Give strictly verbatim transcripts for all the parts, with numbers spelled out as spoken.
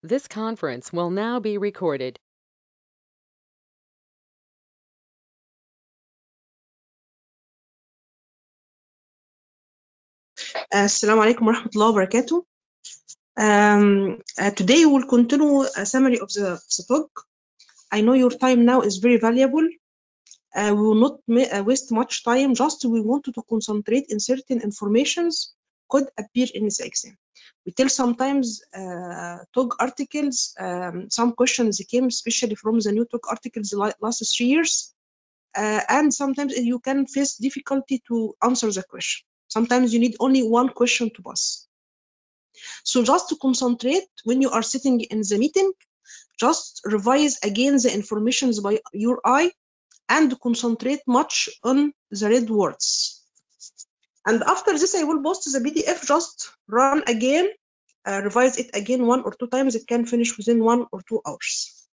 This conference will now be recorded. Assalamu alaikum warahmatullahi wabarakatuh. Um, uh, today we will continue a summary of the, the talk. I know your time now is very valuable. Uh, we will not ma- uh, waste much time. Just we want to concentrate in certain informations could appear in this exam. We tell sometimes uh, talk articles. Um, some questions came especially from the new talk articles li- last three years, uh, and sometimes you can face difficulty to answer the question. Sometimes you need only one question to pass. So just to concentrate when you are sitting in the meeting, just revise again the informations by your eye and concentrate much on the read words. And after this, I will post the P D F, just run again, uh, revise it again one or two times. It can finish within one or two hours.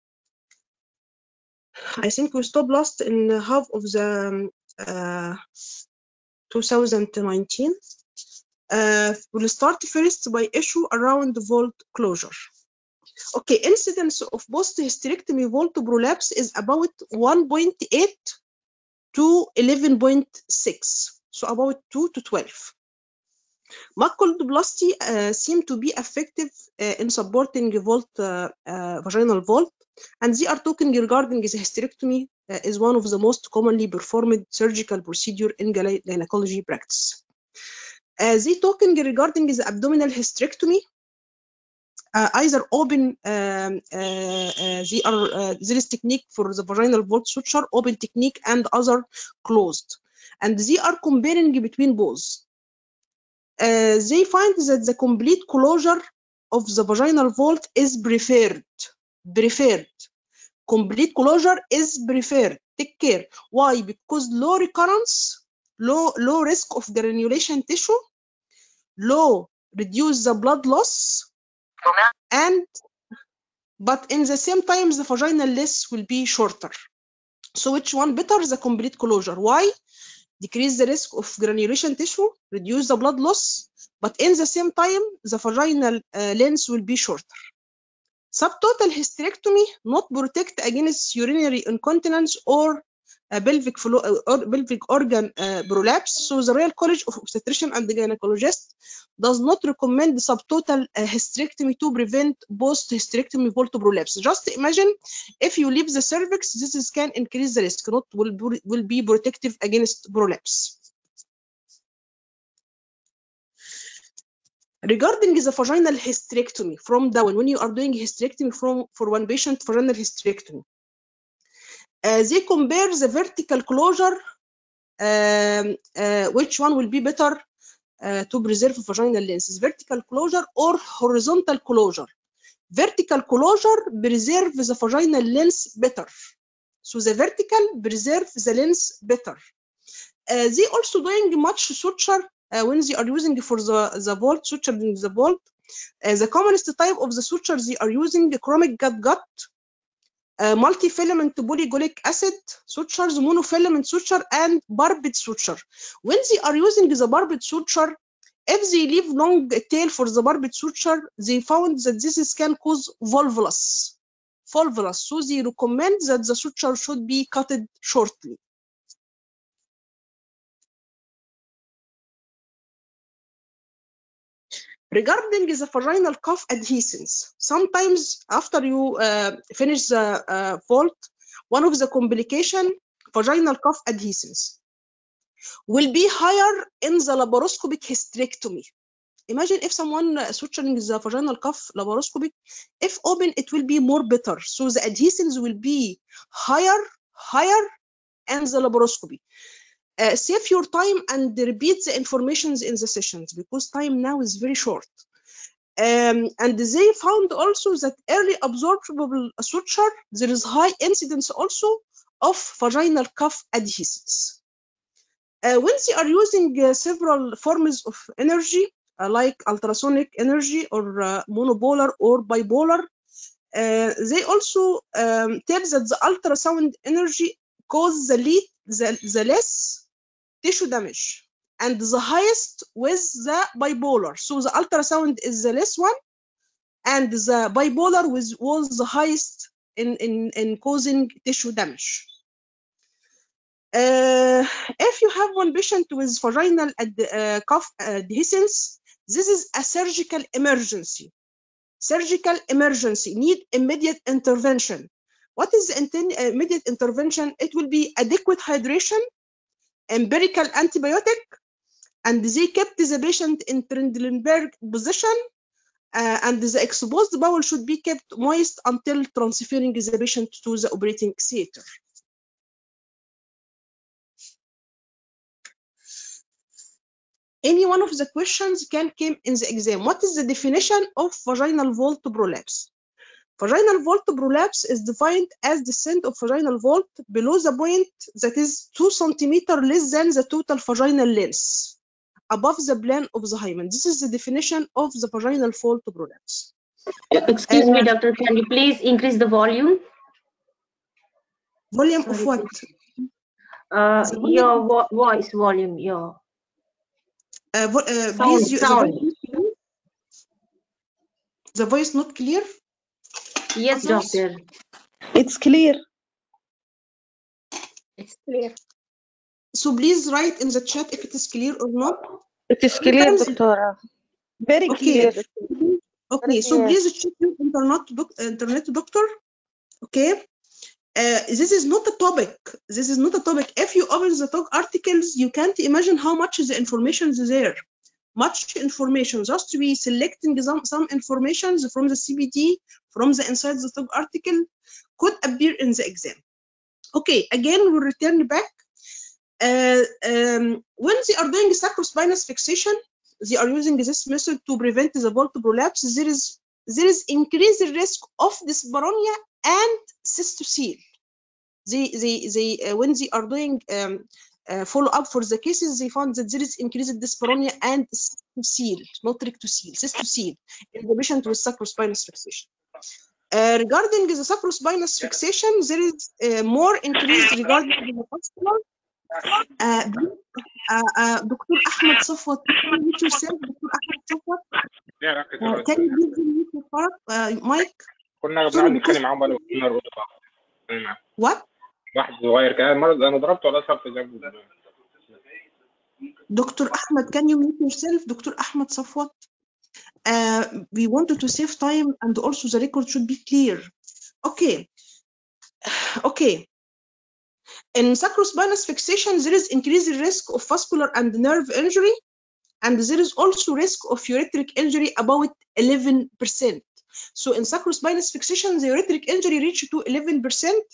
I think we stopped last in half of the uh, two thousand nineteen. Uh, we'll start first by issue around vault closure. Okay, incidence of post-hysterectomy vault prolapse is about one point eight to eleven point six, so about two to twelve. Maculoplasty uh, seem to be effective uh, in supporting vault, uh, uh, vaginal vault, and they are talking regarding the hysterectomy uh, is one of the most commonly performed surgical procedure in gynecology practice. Uh, they talking regarding the abdominal hysterectomy. Uh, either open, um, uh, uh, they are, uh, there is technique for the vaginal vault suture, open technique, and other closed. And they are comparing between both. Uh, they find that the complete closure of the vaginal vault is preferred. Preferred. Complete closure is preferred. Take care. Why? Because low recurrence, low, low risk of granulation tissue, low reduce the blood loss, and but in the same time the vaginal length will be shorter. So which one better? The complete closure. Why? Decrease the risk of granulation tissue, reduce the blood loss, but in the same time the vaginal uh, length will be shorter. Subtotal hysterectomy not protect against urinary incontinence or uh, pelvic flow or pelvic organ uh, prolapse. So the Royal College of Obstetrician and Gynecologists does not recommend subtotal uh, hysterectomy to prevent post-hysterectomy vault prolapse. Just imagine if you leave the cervix, this is, can increase the risk, not will, will be protective against prolapse. Regarding the vaginal hysterectomy from down, when you are doing hysterectomy from for one patient vaginal hysterectomy, uh, they compare the vertical closure, um, uh, which one will be better uh, to preserve vaginal length, vertical closure or horizontal closure. Vertical closure preserve the vaginal length better. So the vertical preserve the length better. Uh, they also doing much suture uh, when they are using for the, the vault, suturing the vault. Uh, the commonest type of the suture they are using the chromic gut-gut, uh, multifilament polygolic acid sutures, monofilament suture, and barbed suture. When they are using the barbed suture, if they leave long tail for the barbed suture, they found that this can cause volvulus. Volvulus. So they recommend that the suture should be cut shortly. Regarding the vaginal cuff adhesions, sometimes after you uh, finish the uh, vault, one of the complication, vaginal cuff adhesions, will be higher in the laparoscopic hysterectomy. Imagine if someone suturing the vaginal cuff laparoscopic, if open, it will be more better. So the adhesions will be higher, higher in the laparoscopy. Uh, save your time and repeat the informations in the sessions because time now is very short. Um, and they found also that early absorbable suture, there is high incidence also of vaginal cuff adhesions. Uh, when they are using uh, several forms of energy, uh, like ultrasonic energy or uh, monopolar or bipolar, uh, they also um, tell that the ultrasound energy causes the, lead, the, the less tissue damage and the highest with the bipolar. So the ultrasound is the less one and the bipolar was, was the highest in, in, in causing tissue damage. Uh, if you have one patient with vaginal ad, uh, cuff adhesions, this is a surgical emergency. Surgical emergency, need immediate intervention. What is the immediate intervention? It will be adequate hydration, empirical antibiotic, and they kept the patient in Trendelenburg position, uh, and the exposed bowel should be kept moist until transferring the patient to the operating theater. Any one of the questions can come in the exam. What is the definition of vaginal vault prolapse? Vaginal vault prolapse is defined as descent of vaginal vault below the point that is two centimeters less than the total vaginal length, above the plane of the hymen. This is the definition of the vaginal vault prolapse. Excuse uh, me, doctor, can you please increase the volume? Volume Sorry, of what? Uh, your vo voice volume, your uh, vo uh, sound, please, you, sound. The, voice the voice not clear? Yes, Others? doctor. It's clear. It's clear. So please write in the chat if it is clear or not. It is clear, doctor. Very okay. clear. Okay, Very so clear. please check your internet, doc internet doctor. Okay. Uh, this is not a topic. This is not a topic. If you open the talk articles, you can't imagine how much the information is there. Much information. Just we selecting some, some information from the C B D, from the inside the talk article, could appear in the exam. Okay, again, we'll return back. Uh, um, when they are doing sacrospinous fixation, they are using this method to prevent the vault prolapse. There is there is increased risk of dyspareunia and cystocele. They they they uh, when they are doing um, uh, follow up for the cases, they found that there is increased dyspareunia and cystocele, not rectocele, cystocele in the patient with sacrospinous fixation. Uh, regarding the sacrospinous fixation, there is uh, more increase regarding the vascular. Uh, uh, uh, Doctor Ahmed Safwat, can you mute yourself, Doctor Ahmed Safwat? Uh, can you please mute your uh, mic? كنا بنقعد نتكلم معاهم بقى كنا What? واحد صغير كده المرض انا ضربته ولا صرت جنبه. Doctor Ahmed, can you mute yourself, Doctor Ahmed Safwat? Uh, we wanted to save time and also the record should be clear. Okay. Okay. In sacrospinous fixation, there is increased risk of vascular and nerve injury, and there is also risk of ureteric injury about eleven percent. So in sacrospinous fixation, the ureteric injury reached to eleven percent.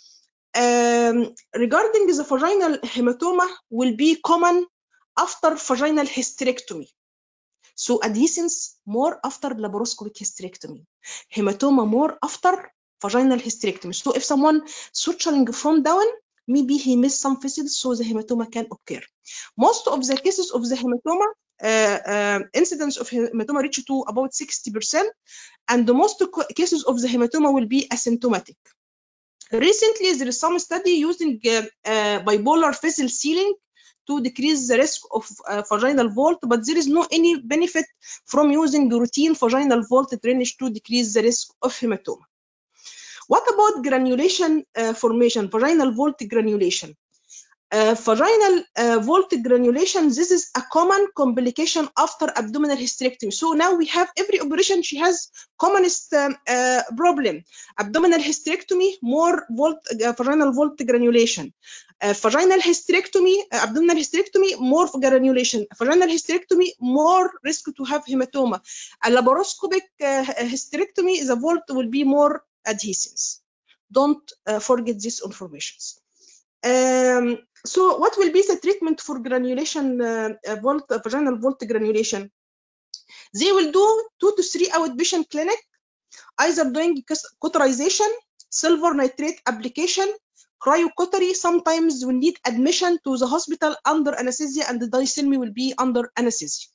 Um, regarding the vaginal hematoma will be common after vaginal hysterectomy. So adhesions more after laparoscopic hysterectomy. Hematoma more after vaginal hysterectomy. So if someone suturing from down, maybe he missed some vessels, so the hematoma can occur. Most of the cases of the hematoma, uh, uh, incidence of hematoma reach to about sixty percent, and the most cases of the hematoma will be asymptomatic. Recently, there is some study using uh, uh, bipolar vessel sealing to decrease the risk of uh, vaginal vault, but there is no any benefit from using routine vaginal vault drainage to decrease the risk of hematoma. What about granulation uh, formation, vaginal vault granulation? Uh, vaginal uh, vault granulation, this is a common complication after abdominal hysterectomy. So now we have every operation, she has commonest um, uh, problem. Abdominal hysterectomy, more vault, uh, vaginal vault granulation. Uh, vaginal hysterectomy, uh, abdominal hysterectomy, more granulation. Vaginal hysterectomy, more risk to have hematoma. A laparoscopic uh, hysterectomy, the vault will be more adhesions. Don't uh, forget these informations. Um, so what will be the treatment for granulation, uh, vault, uh, vaginal vault granulation? They will do two to three outpatient clinic, either doing cauterization, silver nitrate application, cryocautery. Sometimes will need admission to the hospital under anesthesia, and the diathermy will be under anesthesia.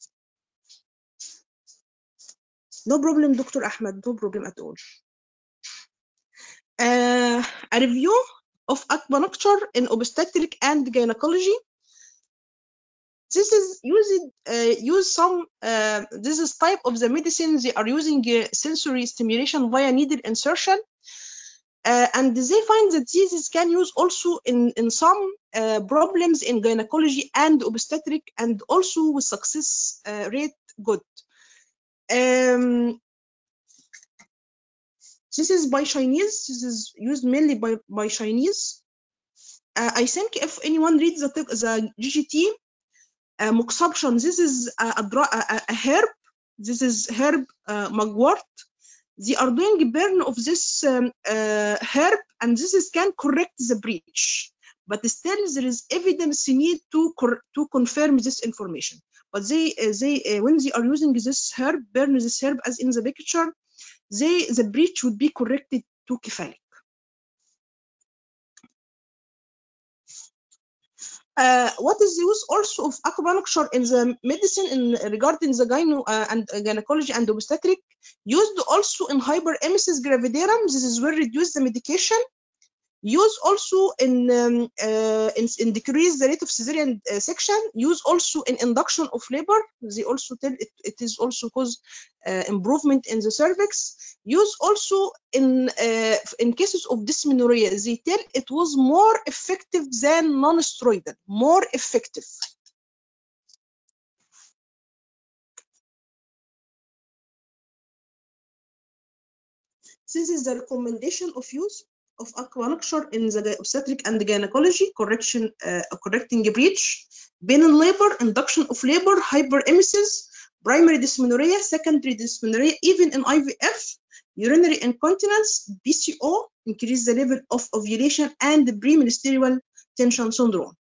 No problem, Doctor Ahmed, no problem at all. Uh, a review of acupuncture in obstetric and gynecology. This is used uh, use some uh, this is type of the medicine. They are using uh, sensory stimulation via needle insertion, uh, and they find that this can use also in in some uh, problems in gynecology and obstetric, and also with success uh, rate good. Um, this is by Chinese. This is used mainly by by Chinese. Uh, I think if anyone reads the the G G T. Uh, Moxabshan, this is a, a, a, a herb. This is herb uh, mugwort. They are doing a burn of this um, uh, herb, and this is can correct the breach. But still, there is evidence need to to confirm this information. But they uh, they uh, when they are using this herb, burn this herb as in the picture, they the breach would be corrected to cephalic. Uh, what is the use also of acupuncture in the medicine in regarding the gyno uh, and uh, gynecology and obstetric? Used also in hyperemesis gravidarum. This is where reduce the medication. Used also in um, uh, in, in decrease the rate of cesarean uh, section. Used also in induction of labor. They also tell it, it is also cause uh, improvement in the cervix. Used also in uh, in cases of dysmenorrhea. They tell it was more effective than non-steroidal. More effective. This is the recommendation of use of acupuncture in the obstetric and gynecology, correction, uh, correcting breach, pain in labor, induction of labor, hyperemesis, primary dysmenorrhea, secondary dysmenorrhea, even in I V F, urinary incontinence, P C O, increase the level of ovulation, and premenstrual tension syndrome.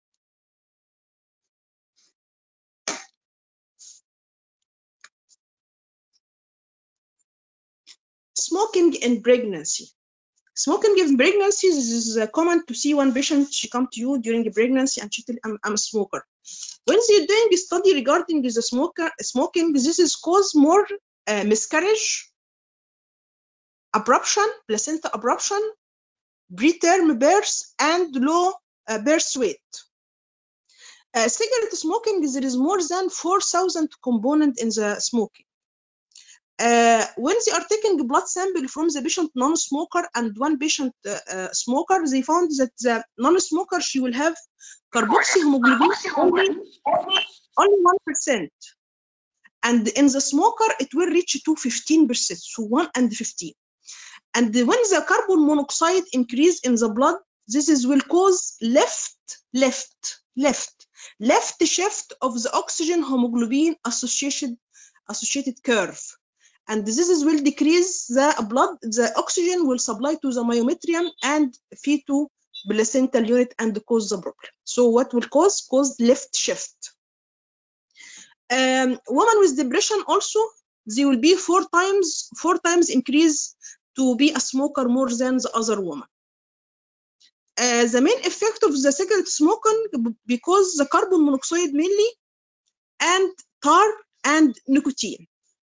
Smoking in pregnancy. Smoking in pregnancy, this is uh, common to see one patient, she come to you during pregnancy and she tell, I'm, I'm a smoker. When they're doing a study regarding the smoker, smoking, this is cause more uh, miscarriage, abruption, placenta abruption, preterm birth, and low uh, birth weight. Uh, cigarette smoking, there is more than four thousand components in the smoking. Uh, when they are taking blood sample from the patient non-smoker and one patient uh, uh, smoker, they found that the non-smoker, she will have carboxyhemoglobin only, only one percent. And in the smoker, it will reach to fifteen percent, so one and fifteen. And when the carbon monoxide increase in the blood, this is will cause left, left, left, left shift of the oxygen hemoglobin associated, associated curve. And this is will decrease the blood, the oxygen will supply to the myometrium and feed to placental unit and cause the problem. So what will cause? Cause left shift. Um, women with depression also, they will be four times, four times increase to be a smoker more than the other woman. Uh, the main effect of the cigarette smoking because the carbon monoxide mainly and tar and nicotine.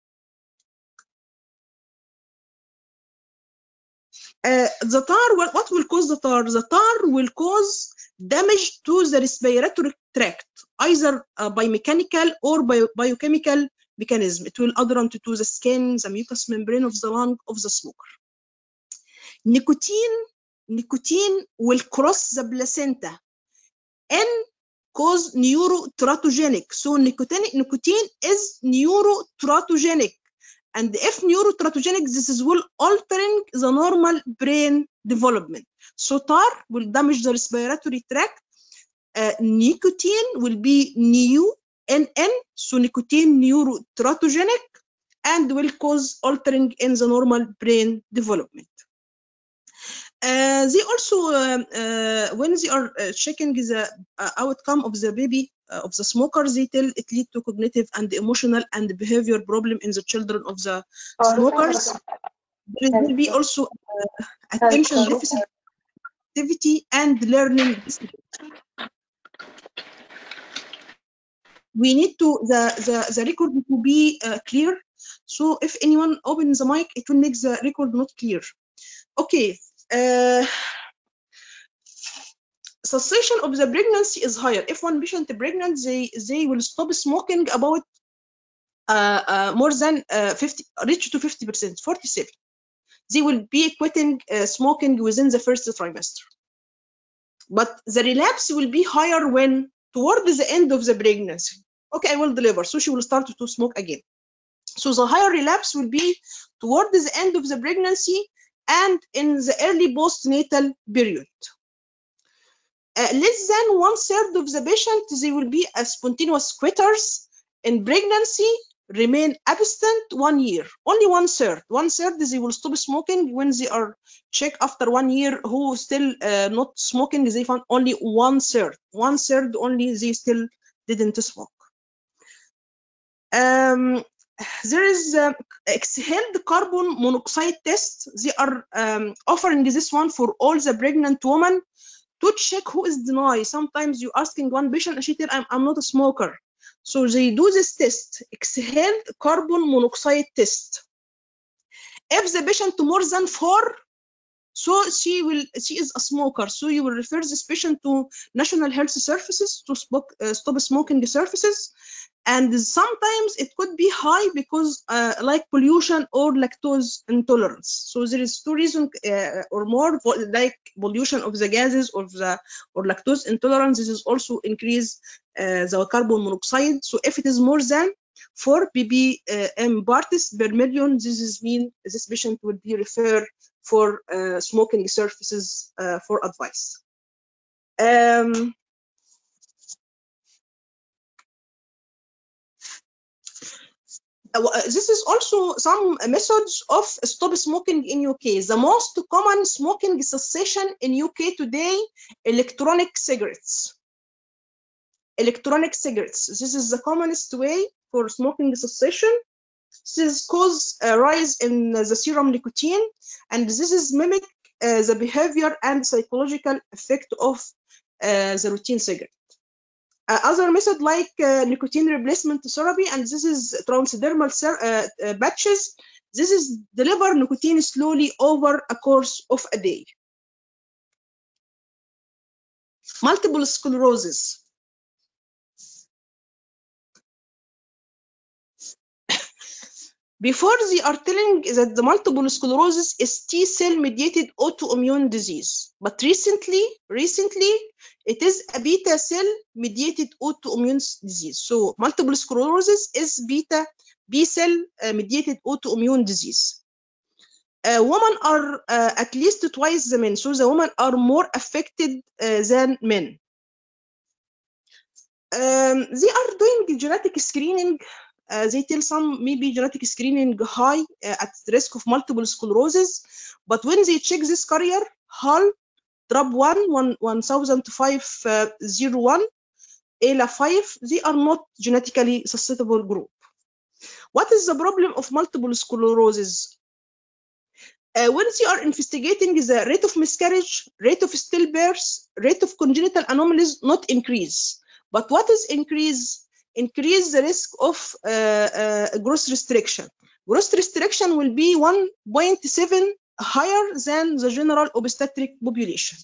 Uh, the tar, what, what will cause the tar? The tar will cause damage to the respiratory tract, either uh, by mechanical or by biochemical mechanism. It will adherent to the skin, the mucous membrane of the lung of the smoker. Nicotine, nicotine will cross the placenta and cause neuroteratogenic. So nicotine, nicotine is neuroteratogenic. And if neuroteratogenic, this is will altering the normal brain development. So tar will damage the respiratory tract. Uh, nicotine will be new N N, so nicotine neuroteratogenic, and will cause altering in the normal brain development. Uh, they also, uh, uh, when they are uh, checking the uh, outcome of the baby, uh, of the smokers, they tell it lead to cognitive and emotional and behavior problem in the children of the smokers. There will be also uh, attention deficit activity and learning disability. We need to, the, the, the record to be uh, clear. So if anyone opens the mic, it will make the record not clear. Okay. Uh, cessation of the pregnancy is higher. If one patient pregnant, they they will stop smoking about uh, uh, more than uh, fifty, reach to fifty percent, forty-seven. They will be quitting uh, smoking within the first trimester. But the relapse will be higher when toward the end of the pregnancy. Okay, I will deliver, so she will start to smoke again. So the higher relapse will be toward the end of the pregnancy and in the early postnatal period. Uh, less than one third of the patient, they will be as spontaneous quitters in pregnancy, remain abstinent one year. Only one third. One third they will stop smoking when they are checked after one year who still uh, not smoking. They found only one third. One third only they still didn't smoke. Um, there is uh, exhaled carbon monoxide test. They are um, offering this one for all the pregnant women to check who is denied. Sometimes you asking one patient and she tell I'm, I'm not a smoker. So they do this test, exhaled carbon monoxide test. If the patient more than four, so she will she is a smoker. So you will refer this patient to National Health Services to smoke, uh, stop smoking services. And sometimes it could be high because uh, like pollution or lactose intolerance. So there is two reasons uh, or more, like pollution of the gases or the or lactose intolerance. This is also increase uh, the carbon monoxide. So if it is more than four ppm parts per million, this is mean this patient will be referred for uh, smoking services uh, for advice. Um, Uh, this is also some methods of stop smoking in U K. The most common smoking cessation in U K today, electronic cigarettes. Electronic cigarettes. This is the commonest way for smoking cessation. This causes a rise in the serum nicotine, and this is mimic uh, the behavior and psychological effect of uh, the routine cigarette. Uh, other method like uh, nicotine replacement therapy, and this is transdermal uh, uh, patches. This is deliver nicotine slowly over a course of a day. Multiple sclerosis. Before they are telling that the multiple sclerosis is T cell mediated autoimmune disease, but recently, recently it is a beta cell mediated autoimmune disease. So multiple sclerosis is beta B cell uh, mediated autoimmune disease. Uh, women are uh, at least twice the men, so the women are more affected uh, than men. Um, they are doing genetic screening. Uh, they tell some maybe genetic screening high uh, at risk of multiple sclerosis, but when they check this carrier, H A L, D R A B one, one thousand five hundred one, A L A five, they are not genetically susceptible group. What is the problem of multiple sclerosis? Uh, when they are investigating the rate of miscarriage, rate of stillbirth, rate of congenital anomalies not increase. But what is increase? Increase the risk of uh, uh, growth restriction. Growth restriction will be one point seven higher than the general obstetric population.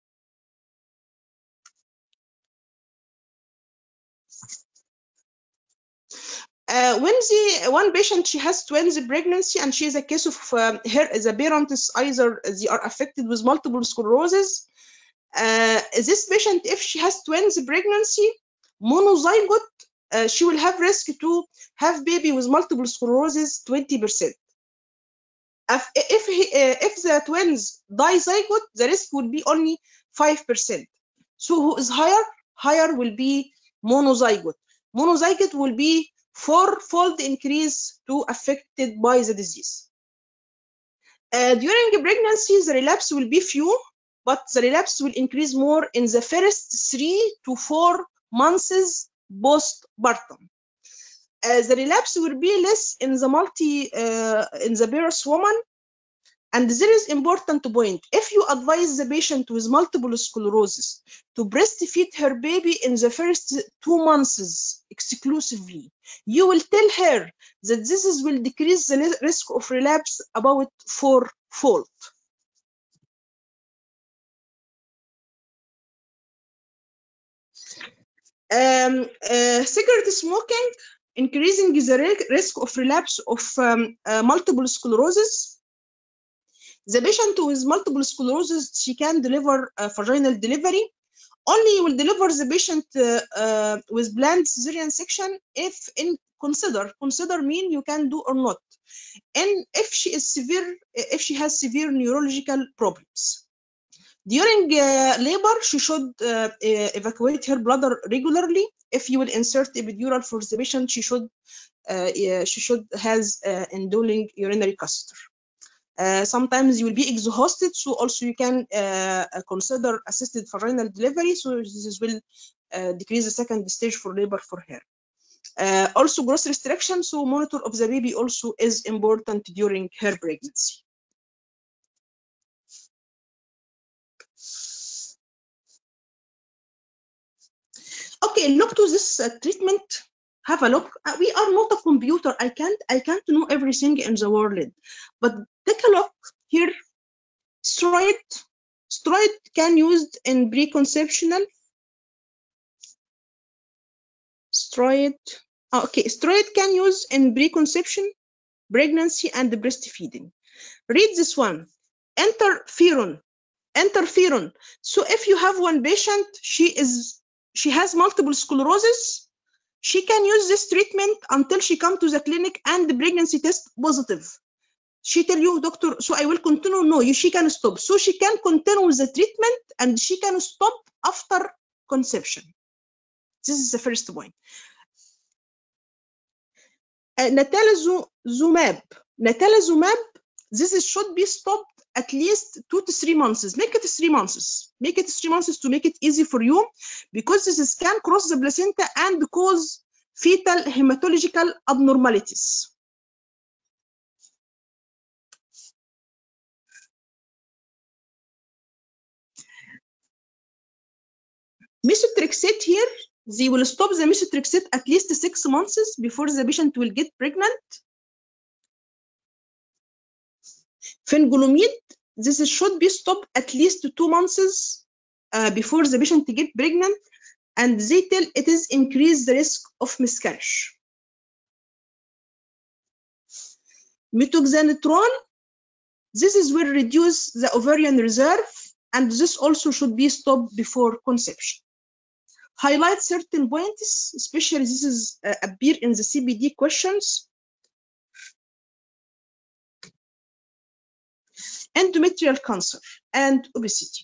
Uh, when the one patient she has twins pregnancy and she is a case of um, her the parents either they are affected with multiple sclerosis. Uh, this patient, if she has twins pregnancy, monozygote, uh, she will have risk to have baby with multiple sclerosis twenty percent. If if, he, uh, if the twins dizygote, the risk will be only five percent. So who is higher? Higher will be monozygote. Monozygote will be four-fold increase to affected by the disease. Uh, during pregnancy, the relapse will be few, but the relapse will increase more in the first three to four months postpartum. Uh, the relapse will be less in the multi uh, in the birth woman. And there is important point. If you advise the patient with multiple sclerosis to breastfeed her baby in the first two months exclusively, you will tell her that this is, will decrease the risk of relapse about fourfold. Um, uh, cigarette smoking increasing the risk of relapse of um, uh, multiple sclerosis. The patient with multiple sclerosis, she can deliver uh, vaginal delivery. Only you will deliver the patient uh, uh, with planned cesarean section if in consider consider mean you can do or not, and if she is severe, if she has severe neurological problems. During uh, labor, she should uh, uh, evacuate her bladder regularly. If you will insert epidural for the patient, she should uh, uh, she should has uh, indwelling urinary catheter. Uh, sometimes you will be exhausted, so also you can uh, consider assisted vaginal delivery. So this will uh, decrease the second stage for labor for her. Uh, also, growth restriction. So monitor of the baby also is important during her pregnancy. Okay, look to this uh, treatment. Have a look. Uh, we are not a computer. I can't. I can't know everything in the world. But take a look here. Steroid. Steroid can used in preconceptional. Steroid. Oh, okay, steroid can use in preconception, pregnancy, and breastfeeding. Read this one. Interferon. Interferon. So if you have one patient, she is she has multiple sclerosis. She can use this treatment until she come to the clinic and the pregnancy test positive. She tell you, doctor, so I will continue. No, you, she can stop. So she can continue with the treatment and she can stop after conception. This is the first point. Uh, natalizumab. Natalizumab, this is, should be stopped at least two to three months. Make it three months. Make it three months to make it easy for you, because this is, can cross the placenta and cause fetal hematological abnormalities. Methotrexate here, they will stop the methotrexate at least six months before the patient will get pregnant. Fingolimod, this should be stopped at least two months uh, before the patient get pregnant, and they tell it is increase the risk of miscarriage. Metoxantrone, this is will reduce the ovarian reserve, and this also should be stopped before conception. Highlight certain points, especially this is uh, appear in the C B D questions. Endometrial cancer and obesity.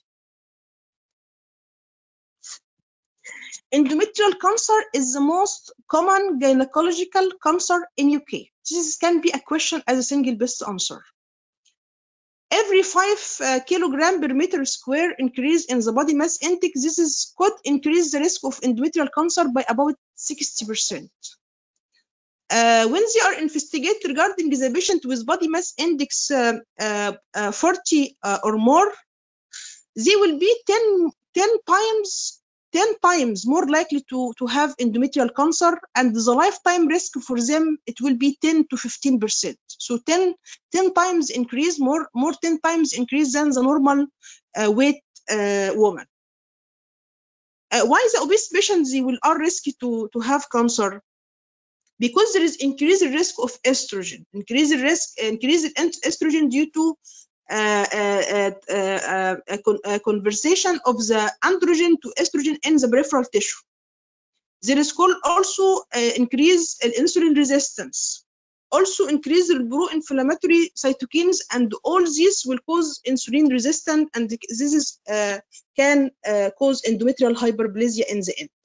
Endometrial cancer is the most common gynecological cancer in U K. This can be a question as a single best answer. Every five uh, kilogram per meter square increase in the body mass index, this is could increase the risk of endometrial cancer by about sixty percent. Uh, when they are investigated regarding the patient with body mass index uh, uh, uh, forty uh, or more, they will be ten, ten times ten times more likely to, to have endometrial cancer, and the lifetime risk for them, it will be ten to fifteen percent. So ten, ten times increase, more, more ten times increase than the normal uh, weight uh, woman. Uh, why the obese patients, they will are risky to, to have cancer? Because there is increased risk of estrogen, increased risk, increased estrogen due to Uh, uh, uh, uh, a, con a conversation of the androgen to estrogen in the peripheral tissue. There is also uh, increase in insulin resistance, also increase the pro-inflammatory cytokines, and all these will cause insulin resistance, and this is uh, can uh, cause endometrial hyperplasia in the end.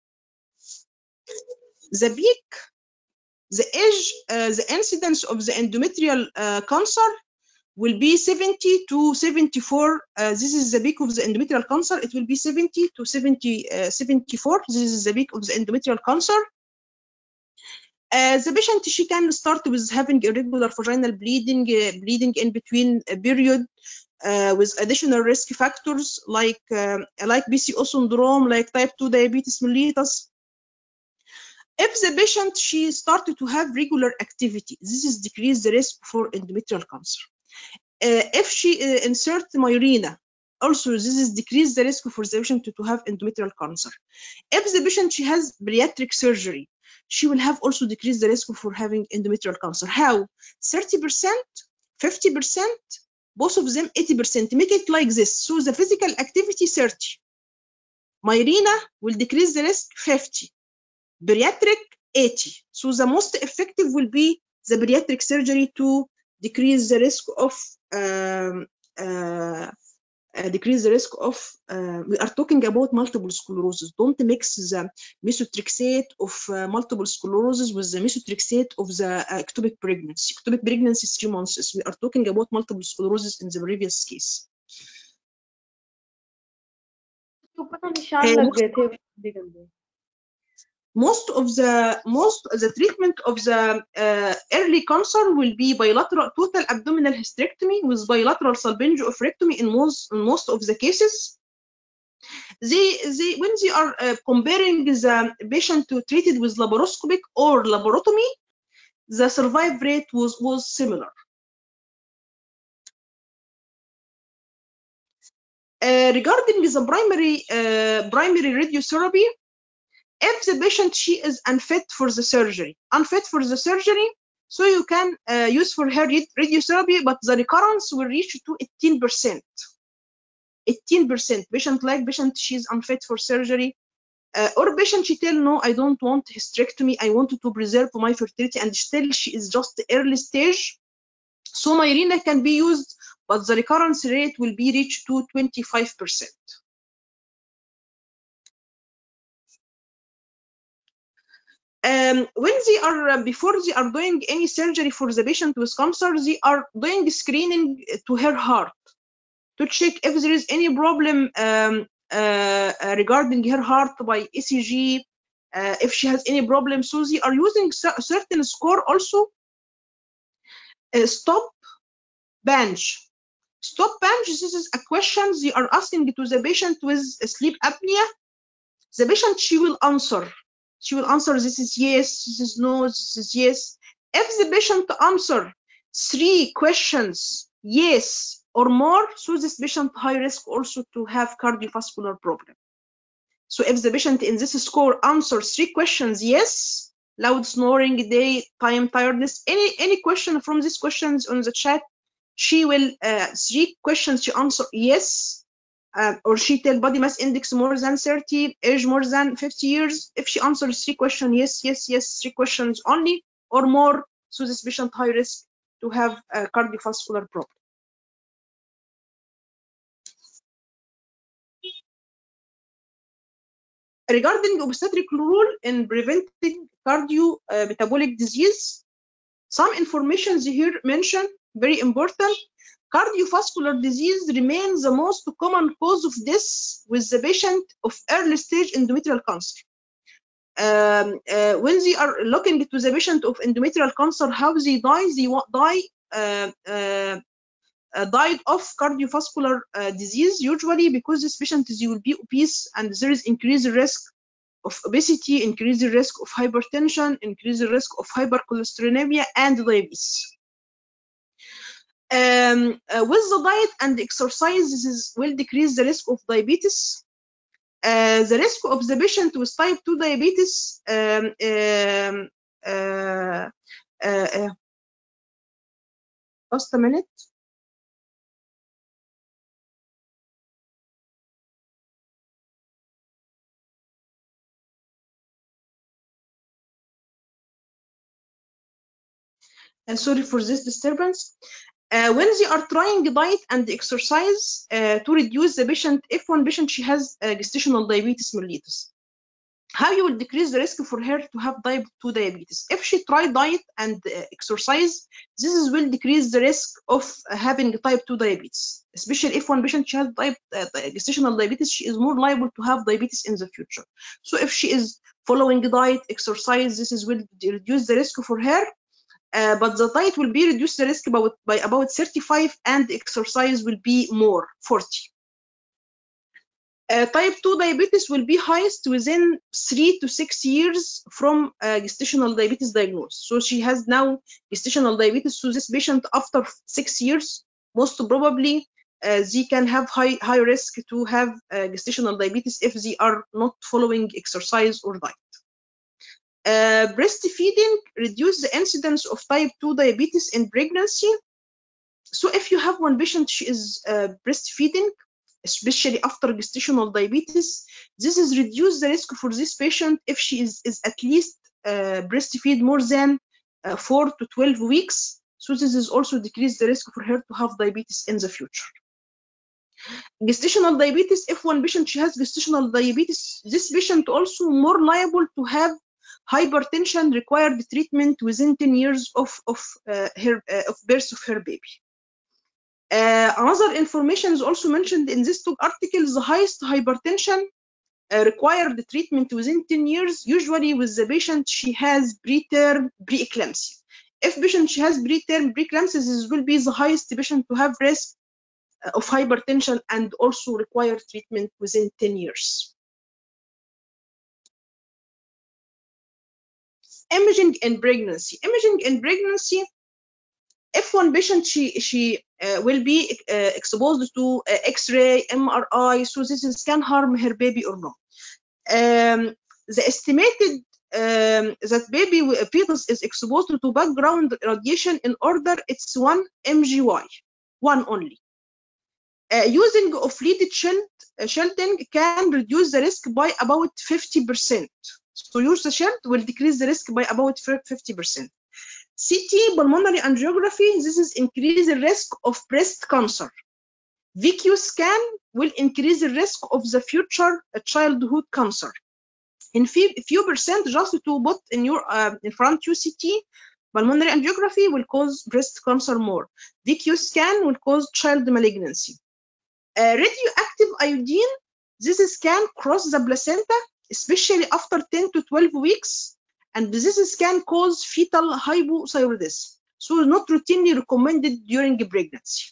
The peak, the age, uh, the incidence of the endometrial uh, cancer will be seventy to seventy-four. Uh, this is the peak of the endometrial cancer. It will be seventy to seventy, uh, seventy-four. This is the peak of the endometrial cancer. Uh, the patient, she can start with having irregular vaginal bleeding, uh, bleeding in between a period, uh, with additional risk factors like uh, like P C O syndrome, like type two diabetes mellitus. If the patient, she started to have regular activity, this is decrease the risk for endometrial cancer. Uh, if she uh, insert Mirena also this is decrease the risk for the patient to, to have endometrial cancer. If the patient she has bariatric surgery, she will have also decreased the risk for having endometrial cancer. How? thirty percent, fifty percent, both of them eighty percent. Make it like this. So the physical activity thirty. Mirena will decrease the risk fifty. Bariatric eighty. So the most effective will be the bariatric surgery to decrease the risk of um, uh, uh, decrease the risk of uh, we are talking about multiple sclerosis. Don't mix the methotrexate of uh, multiple sclerosis with the methotrexate of the uh, ectopic pregnancy. Ectopic pregnancy is three months. We are talking about multiple sclerosis in the previous case. Uh, most of the most of the treatment of the uh, early cancer will be bilateral total abdominal hysterectomy with bilateral salpingo-oophorectomy in most in most of the cases. They they when they are uh, comparing the patient to treated with laparoscopic or laparotomy, the survival rate was was similar. Uh, regarding the primary uh, primary radiotherapy, if the patient she is unfit for the surgery, unfit for the surgery, so you can uh, use for her radiotherapy, but the recurrence will reach to eighteen percent. eighteen percent patient like patient she's unfit for surgery, uh, or patient she tell no, I don't want hysterectomy, I wanted to preserve my fertility, and still she is just early stage. So Mirena can be used, but the recurrence rate will be reached to twenty-five percent. Um, when they are uh, before they are doing any surgery for the patient with cancer, they are doing screening to her heart to check if there is any problem um, uh, regarding her heart by E C G, uh, if she has any problem. So they are using a certain score also. Uh, stop bench. Stop bench. This is a question they are asking to the patient with sleep apnea. The patient she will answer. She will answer this is yes, this is no, this is yes. If the patient answer three questions yes or more, so this patient high risk also to have cardiovascular problem. So if the patient in this score answers three questions yes, loud snoring, daytime tiredness, any any question from these questions on the chat, she will uh, three questions she answer yes. Uh, or she tell body mass index more than thirty, age more than fifty years. If she answers three questions, yes, yes, yes, three questions only or more, so this patient high risk to have a cardiovascular problem. Regarding obstetric role in preventing cardiometabolic disease, some information here mentioned, very important. Cardiovascular disease remains the most common cause of death with the patient of early stage endometrial cancer. Um, uh, when they are looking to the patient of endometrial cancer, how they die, they die uh, uh, uh, died of cardiovascular uh, disease, usually because this patient they will be obese and there is increased risk of obesity, increased risk of hypertension, increased risk of hypercholesterolemia and diabetes. Um, uh, with the diet and exercise, this is, will decrease the risk of diabetes. Uh, the risk of the patient with type two diabetes, um, um, uh, uh, uh, just a minute. And sorry for this disturbance. Uh, when they are trying diet and exercise uh, to reduce the patient, if one patient she has uh, gestational diabetes mellitus, how you will decrease the risk for her to have type two diabetes? If she try diet and uh, exercise, this is will decrease the risk of uh, having type two diabetes. Especially if one patient she has type uh, gestational diabetes, she is more liable to have diabetes in the future. So if she is following diet, exercise, this is will reduce the risk for her. Uh, but the diet will be reduce the risk about, by about thirty-five, and exercise will be more, forty. Uh, type two diabetes will be highest within three to six years from uh, gestational diabetes diagnosis. So she has now gestational diabetes. So this patient after six years, most probably uh, they can have high high risk to have uh, gestational diabetes if they are not following exercise or diet. Uh, breastfeeding reduces the incidence of type two diabetes in pregnancy. So if you have one patient, she is uh, breastfeeding, especially after gestational diabetes, this is reduce the risk for this patient if she is, is at least uh, breastfeed more than uh, four to twelve weeks. So this is also decrease the risk for her to have diabetes in the future. Gestational diabetes, if one patient she has gestational diabetes, this patient also more liable to have hypertension required treatment within ten years of, of, uh, her, uh, of birth of her baby. Uh, another information is also mentioned in this two articles. The highest hypertension uh, required treatment within ten years, usually with the patient she has preterm preeclampsia. If patient she has preterm preeclampsia, this will be the highest patient to have risk of hypertension and also require treatment within ten years. Imaging in pregnancy. Imaging in pregnancy, if one patient she she uh, will be uh, exposed to uh, X-ray, M R I, so this is, can harm her baby or not. Um, the estimated um, that baby fetus is exposed to background radiation in order it's one M G Y, one only. Uh, using of leaded shield, uh, shielding can reduce the risk by about fifty percent. So use the shield will decrease the risk by about fifty percent. C T, pulmonary angiography, this is increase the risk of breast cancer. V Q scan will increase the risk of the future uh, childhood cancer. In few, few percent, just to put in your uh, in front you C T, pulmonary angiography will cause breast cancer more. V Q scan will cause child malignancy. Uh, radioactive iodine, this can cross the placenta, especially after ten to twelve weeks, and this can cause fetal hypothyroidism. So not routinely recommended during pregnancy.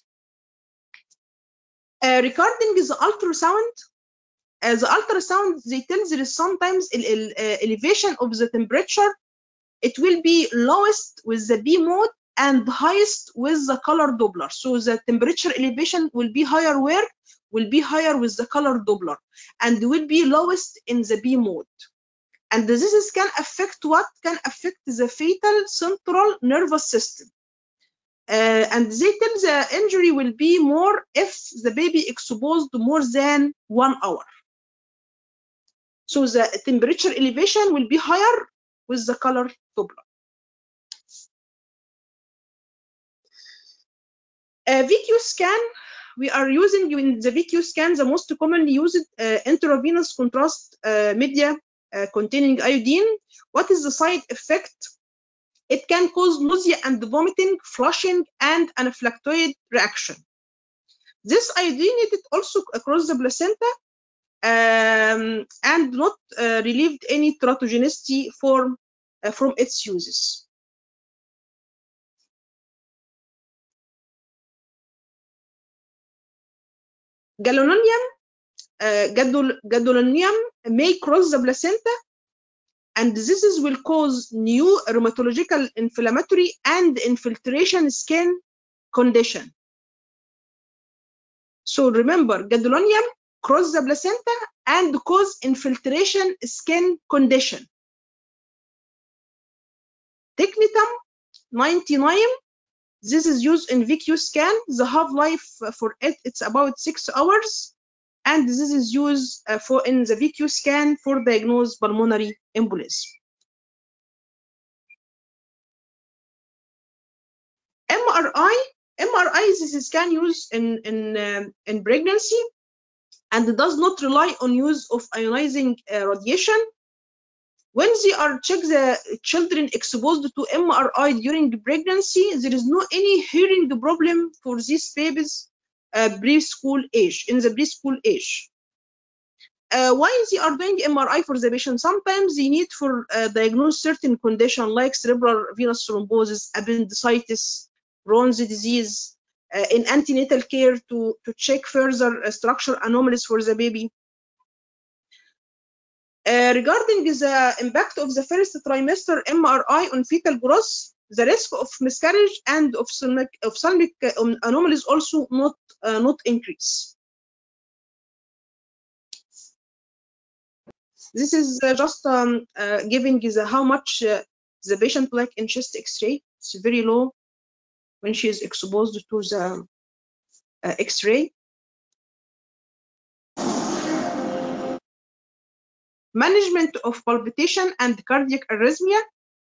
Uh, regarding the ultrasound, uh, the ultrasound, they tell there is sometimes ele uh, elevation of the temperature. It will be lowest with the B mode and highest with the color Doppler. So the temperature elevation will be higher where? Will be higher with the color Doppler and will be lowest in the B mode. And this is can affect what? Can affect the fetal central nervous system. Uh, and they tell the injury will be more if the baby exposed more than one hour. So the temperature elevation will be higher with the color Doppler. Uh, V Q scan, we are using in the V Q scan the most commonly used uh, intravenous contrast uh, media uh, containing iodine. What is the side effect? It can cause nausea and vomiting, flushing, and anaphylactoid reaction. This iodinated also across the placenta um, and not uh, relieved any teratogenicity form uh, from its uses. Gadolinium, uh, gadol gadolinium may cross the placenta, and diseases will cause new rheumatological inflammatory and infiltration skin condition. So remember, gadolinium cross the placenta and cause infiltration skin condition. Technetium ninety-nine, this is used in V Q scan. The half-life for it, it's about six hours. And this is used uh, for in the V Q scan for diagnose pulmonary embolism. M R I, M R I this is can use in in um, in pregnancy, and does not rely on use of ionizing uh, radiation. When they are check the children exposed to M R I during pregnancy, there is no any hearing problem for these babies uh, preschool age in the preschool age. Uh, why they are doing M R I for the patient? Sometimes they need for uh, diagnose certain condition like cerebral venous thrombosis, appendicitis, Crohn's disease, uh, in antenatal care to, to check further uh, structural anomalies for the baby. Uh, regarding the impact of the first trimester M R I on fetal growth, the risk of miscarriage and ophthalmic, ophthalmic anomalies also not uh, not increase. This is uh, just um, uh, giving the how much uh, the patient like in chest X-ray. It's very low when she is exposed to the uh, X-ray. Management of palpitation and cardiac arrhythmia.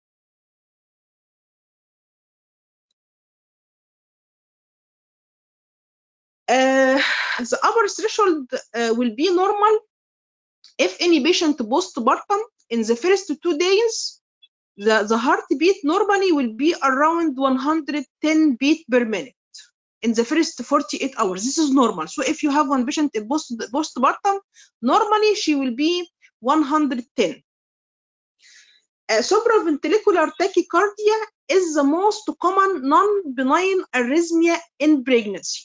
Uh, the upper threshold uh, will be normal if any patient postpartum in the first two days, the, the heartbeat normally will be around one hundred ten beats per minute in the first forty-eight hours. This is normal. So if you have one patient in post, postpartum, normally she will be one hundred ten. Uh, supraventricular tachycardia is the most common non-benign arrhythmia in pregnancy.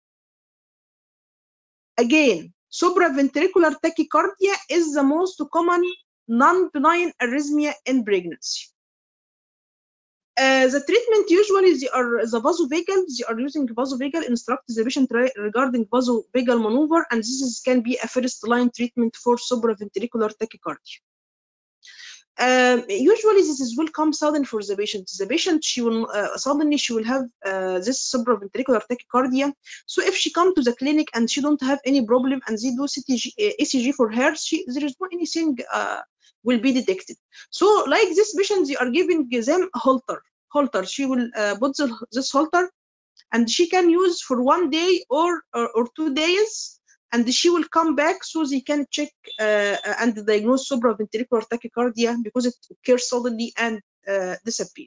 Again, supraventricular tachycardia is the most common non-benign arrhythmia in pregnancy. Uh, the treatment usually they are the vasovagal, they are using vasovagal, instruct the patient regarding vasovagal maneuver, and this is, can be a first line treatment for supraventricular tachycardia. Um, usually this is will come sudden for the patient. The patient, she will uh, suddenly she will have uh, this supraventricular tachycardia. So if she come to the clinic and she don't have any problem and they do C T G, uh, E C G for her, she there is no anything uh, will be detected. So like this patient, they are giving them Holter. Holter. She will uh, put the, this Holter, and she can use for one day or or, or two days. And she will come back so they can check uh, and diagnose supraventricular tachycardia because it occurs suddenly and uh, disappear.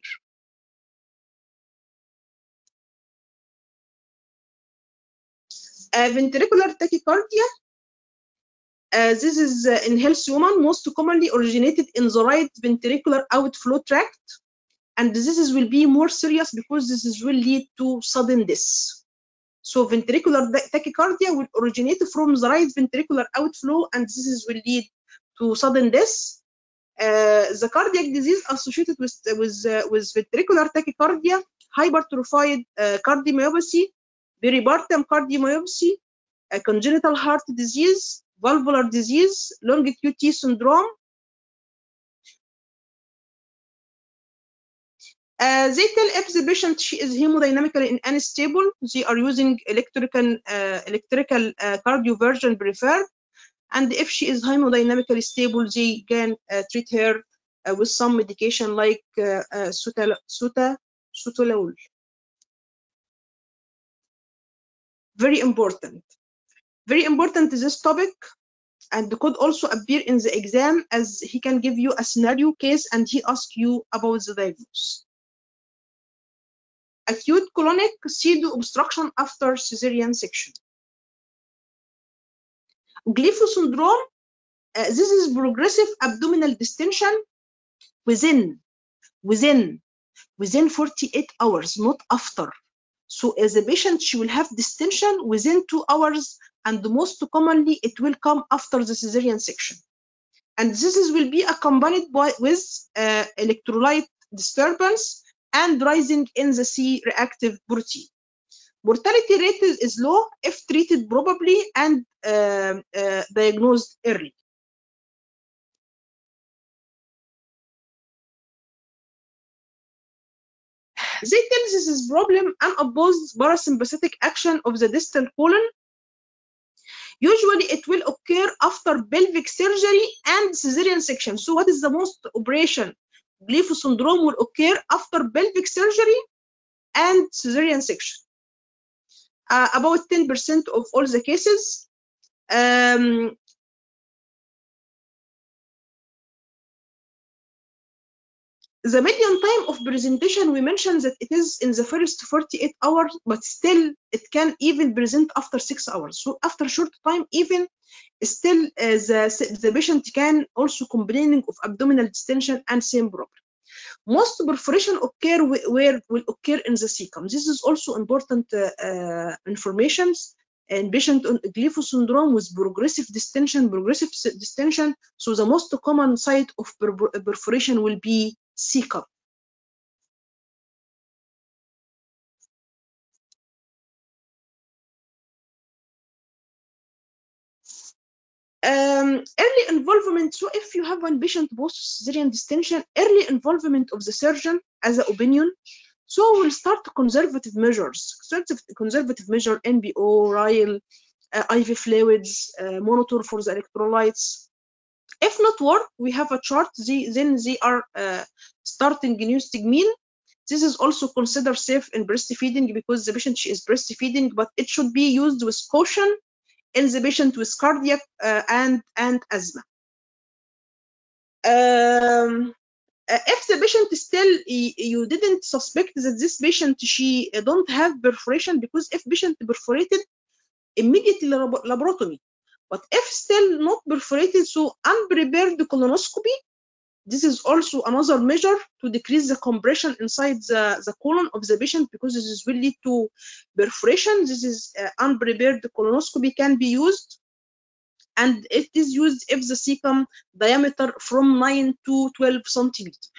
Uh, ventricular tachycardia, uh, this is uh, in healthy women most commonly originated in the right ventricular outflow tract, and this is will be more serious because this is will lead to sudden death. So ventricular tachycardia will originate from the right ventricular outflow, and this is will lead to sudden death. Uh, the cardiac disease associated with with uh, with ventricular tachycardia: hypertrophied uh, cardiomyopathy, peripartum cardiomyopathy, uh, congenital heart disease, valvular disease, long Q T syndrome. Uh, they tell if the patient she is hemodynamically unstable, they are using electrical uh, electrical uh, cardioversion preferred, and if she is hemodynamically stable, they can uh, treat her uh, with some medication like uh, uh, sotalol. Very important, very important is this topic, and could also appear in the exam as he can give you a scenario case and he asks you about the diagnosis. Acute colonic pseudo obstruction after cesarean section. Gleafo syndrome, uh, this is progressive abdominal distension within, within, within forty-eight hours, not after. So as a patient, she will have distension within two hours, and most commonly it will come after the cesarean section. And this is, will be accompanied by with uh, electrolyte disturbance and rising in the C-reactive protein. Mortality rate is low if treated properly and uh, uh, diagnosed early. They tell this is problem unopposed parasympathetic action of the distal colon. Usually it will occur after pelvic surgery and cesarean section. So what is the most operation? Gleafo syndrome will occur after pelvic surgery and cesarean section. Uh, about ten percent of all the cases. Um, the median time of presentation, we mentioned that it is in the first forty-eight hours, but still it can even present after six hours. So after short time, even still uh, the, the patient can also complaining of abdominal distension and same problem. Most perforation occur where will occur in the cecum. This is also important uh, uh, information. And patient on Gleafo syndrome with progressive distension, progressive distension. So the most common site of perforation will be cecum. Um, early involvement. So if you have one patient post cesarean distension, early involvement of the surgeon as an opinion. So we'll start conservative measures. Conservative measure N B O, R I L, uh, I V fluids, uh, monitor for the electrolytes. If not work, we have a chart. They, then they are uh, starting new stigmine. This is also considered safe in breastfeeding because the patient she is breastfeeding, but it should be used with caution in the patient with cardiac uh, and and asthma. Um, uh, if the patient still you didn't suspect that this patient she don't have perforation, because if patient perforated, immediately lab- laparotomy. But if still not perforated, so unprepared colonoscopy. This is also another measure to decrease the compression inside the, the colon of the patient, because this is will lead to perforation. This is uh, unprepared colonoscopy can be used, and it is used if the cecum diameter from nine to twelve centimeters.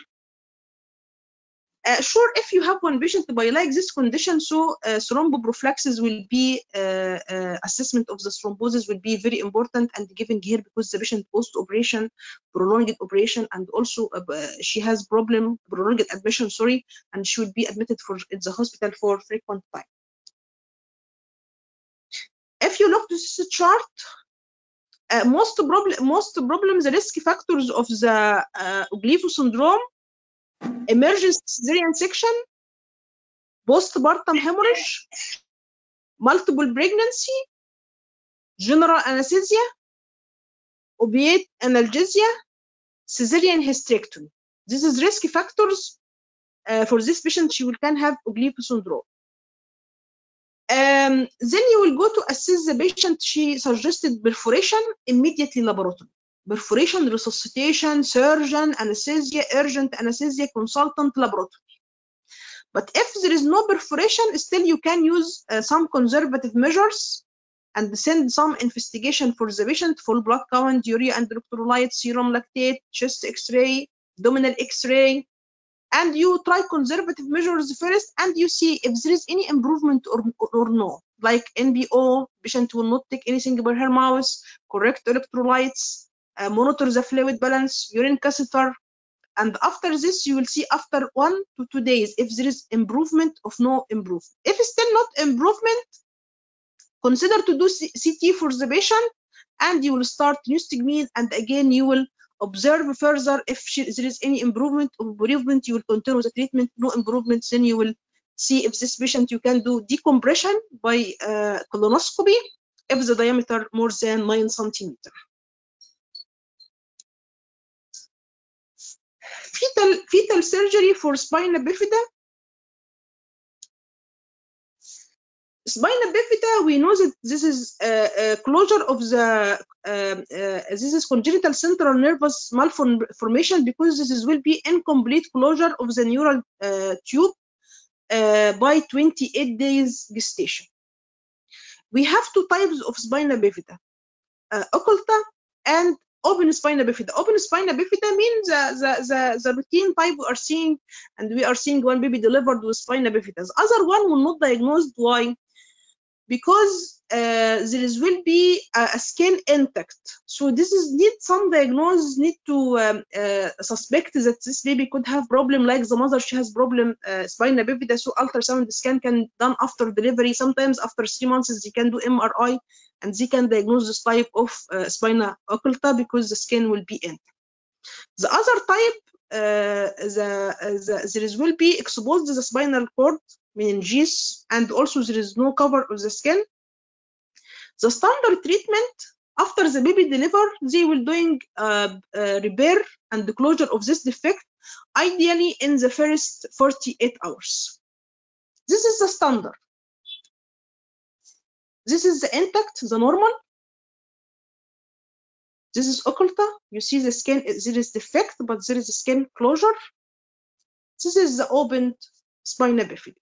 Uh, sure, if you have one patient by like this condition, so uh, thromboprophylaxis will be uh, uh, assessment of the thrombosis will be very important and given here, because the patient post operation, prolonged operation, and also uh, she has problem prolonged admission, sorry, and she will be admitted for in the hospital for frequent time. If you look to this chart, uh, most problem most problems the risk factors of the uh, Ogilvie syndrome, emergency cesarean section, postpartum hemorrhage, multiple pregnancy, general anesthesia, opiate analgesia, cesarean hysterectomy. This is risk factors uh, for this patient. She will can have Ogilvie syndrome. Um, then you will go to assess the patient. She suggested perforation, immediately laparotomy. Perforation, resuscitation, surgeon, anesthesia, urgent anesthesia, consultant, laparotomy. But if there is no perforation, still you can use uh, some conservative measures and send some investigation for the patient, full blood count, urea and electrolyte, serum lactate, chest x-ray, abdominal x-ray, and you try conservative measures first, and you see if there is any improvement or, or no, like N B O, patient will not take anything by her mouth, correct electrolytes, uh, monitor the fluid balance, urine catheter, and after this you will see after one to two days if there is improvement or no improvement. If still not improvement, consider to do C T for the patient, and you will start new stigmine, and again you will observe further. If she, there is any improvement or improvement, you will continue the treatment. No improvement, then you will see if this patient you can do decompression by uh, colonoscopy if the diameter more than nine centimeters. Fetal, fetal surgery for spina bifida. Spina bifida, we know that this is a, a closure of the, uh, uh, this is congenital central nervous malformation, because this is, will be incomplete closure of the neural uh, tube uh, by twenty-eight days gestation. We have two types of spina bifida, uh, occulta and open spina bifida. Open spina bifida means the, the, the, the routine type we are seeing, and we are seeing one baby delivered with spina bifida. The other one will not diagnosed. Why? Because uh, there is will be a, a skin intact. So this is need some diagnosis, need to um, uh, suspect that this baby could have problem like the mother, she has problem uh, spina bifida. So ultrasound scan can done after delivery. Sometimes after three months they can do M R I and they can diagnose this type of uh, spina occulta because the skin will be intact. The other type, uh, the, the there is will be exposed to the spinal cord, meninges, and also there is no cover of the skin. The standard treatment after the baby deliver, they will doing uh, uh, repair and the closure of this defect, ideally in the first forty-eight hours. This is the standard. This is the intact, the normal. This is occulta. You see the skin, there is defect, but there is a skin closure. This is the opened spina bifida.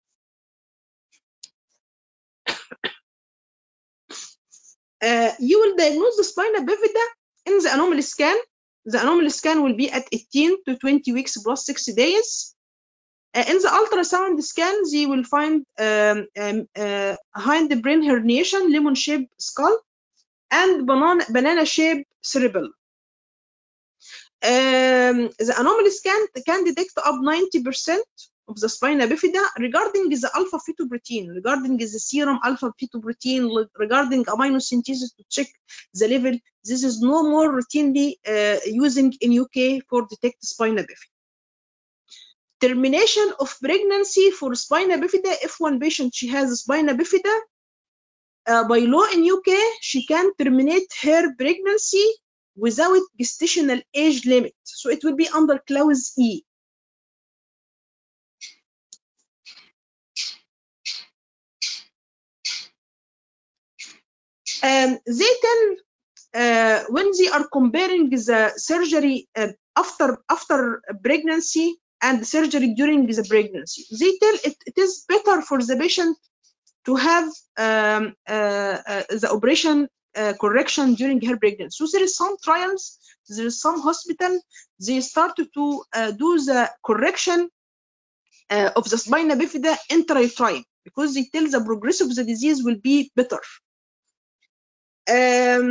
Uh, you will diagnose the spina bifida in the anomaly scan. The anomaly scan will be at eighteen to twenty weeks plus sixty days. Uh, in the ultrasound scan, they will find um, um, uh, hind brain herniation, lemon-shaped skull. and banana banana shaped cerebellum. Um, the anomalous can can detect up ninety percent of the spina bifida regarding the alpha fetoprotein, regarding the serum alpha fetoprotein, regarding aminocentesis to check the level. This is no more routinely uh, using in U K for detect spina bifida. Termination of pregnancy for spina bifida. If one patient she has spina bifida, uh, by law in U K, she can terminate her pregnancy without gestational age limit. So it will be under clause E. Um, they tell uh, when they are comparing the surgery uh, after after pregnancy and surgery during the pregnancy, they tell it, it is better for the patient to have um, uh, uh, the operation uh, correction during her pregnancy. So there is some trials, there is some hospital, they started to uh, do the correction uh, of the spina bifida intrauterine because they tell the progress of the disease will be better. Um,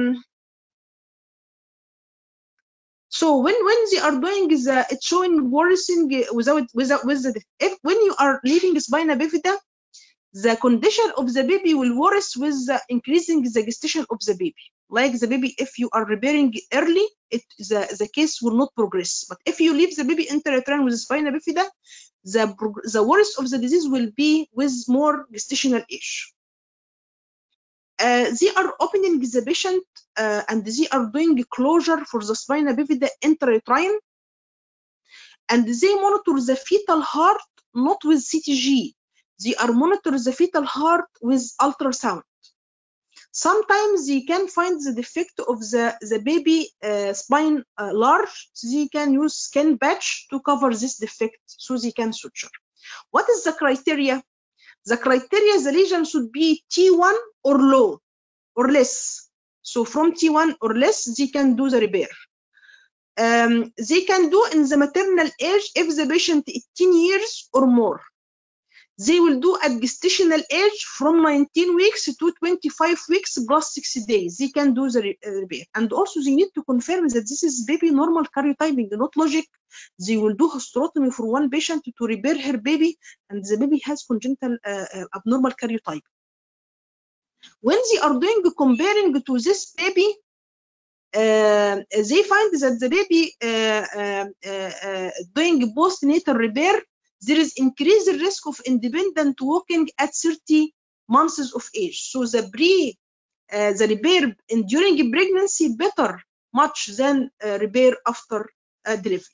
so when when they are doing the it's showing worsening without without with the if when you are leaving spina bifida, the condition of the baby will worse with the increasing the gestation of the baby. Like the baby, if you are repairing early, it the, the case will not progress. But if you leave the baby intrauterine with spina bifida, the the worst of the disease will be with more gestational age. Uh, they are opening the patient uh, and they are doing closure for the spina bifida intrauterine, and they monitor the fetal heart not with C T G. They are monitor the fetal heart with ultrasound. Sometimes they can find the defect of the, the baby uh, spine uh, large. They can use skin patch to cover this defect so they can suture. What is the criteria? The criteria, the lesion should be T one or low or less. So from T one or less, they can do the repair. Um, they can do in the maternal age if the patient is ten years or more. They will do at gestational age from nineteen weeks to twenty-five weeks plus sixty days. They can do the repair. And also they need to confirm that this is baby normal karyotyping, not logic. They will do hysterotomy for one patient to repair her baby, and the baby has congenital uh, uh, abnormal karyotype. When they are doing comparing to this baby, uh, they find that the baby uh, uh, uh, doing postnatal repair, there is increased risk of independent walking at thirty months of age. So the pre, uh, the repair in, during pregnancy better much than uh, repair after uh, delivery.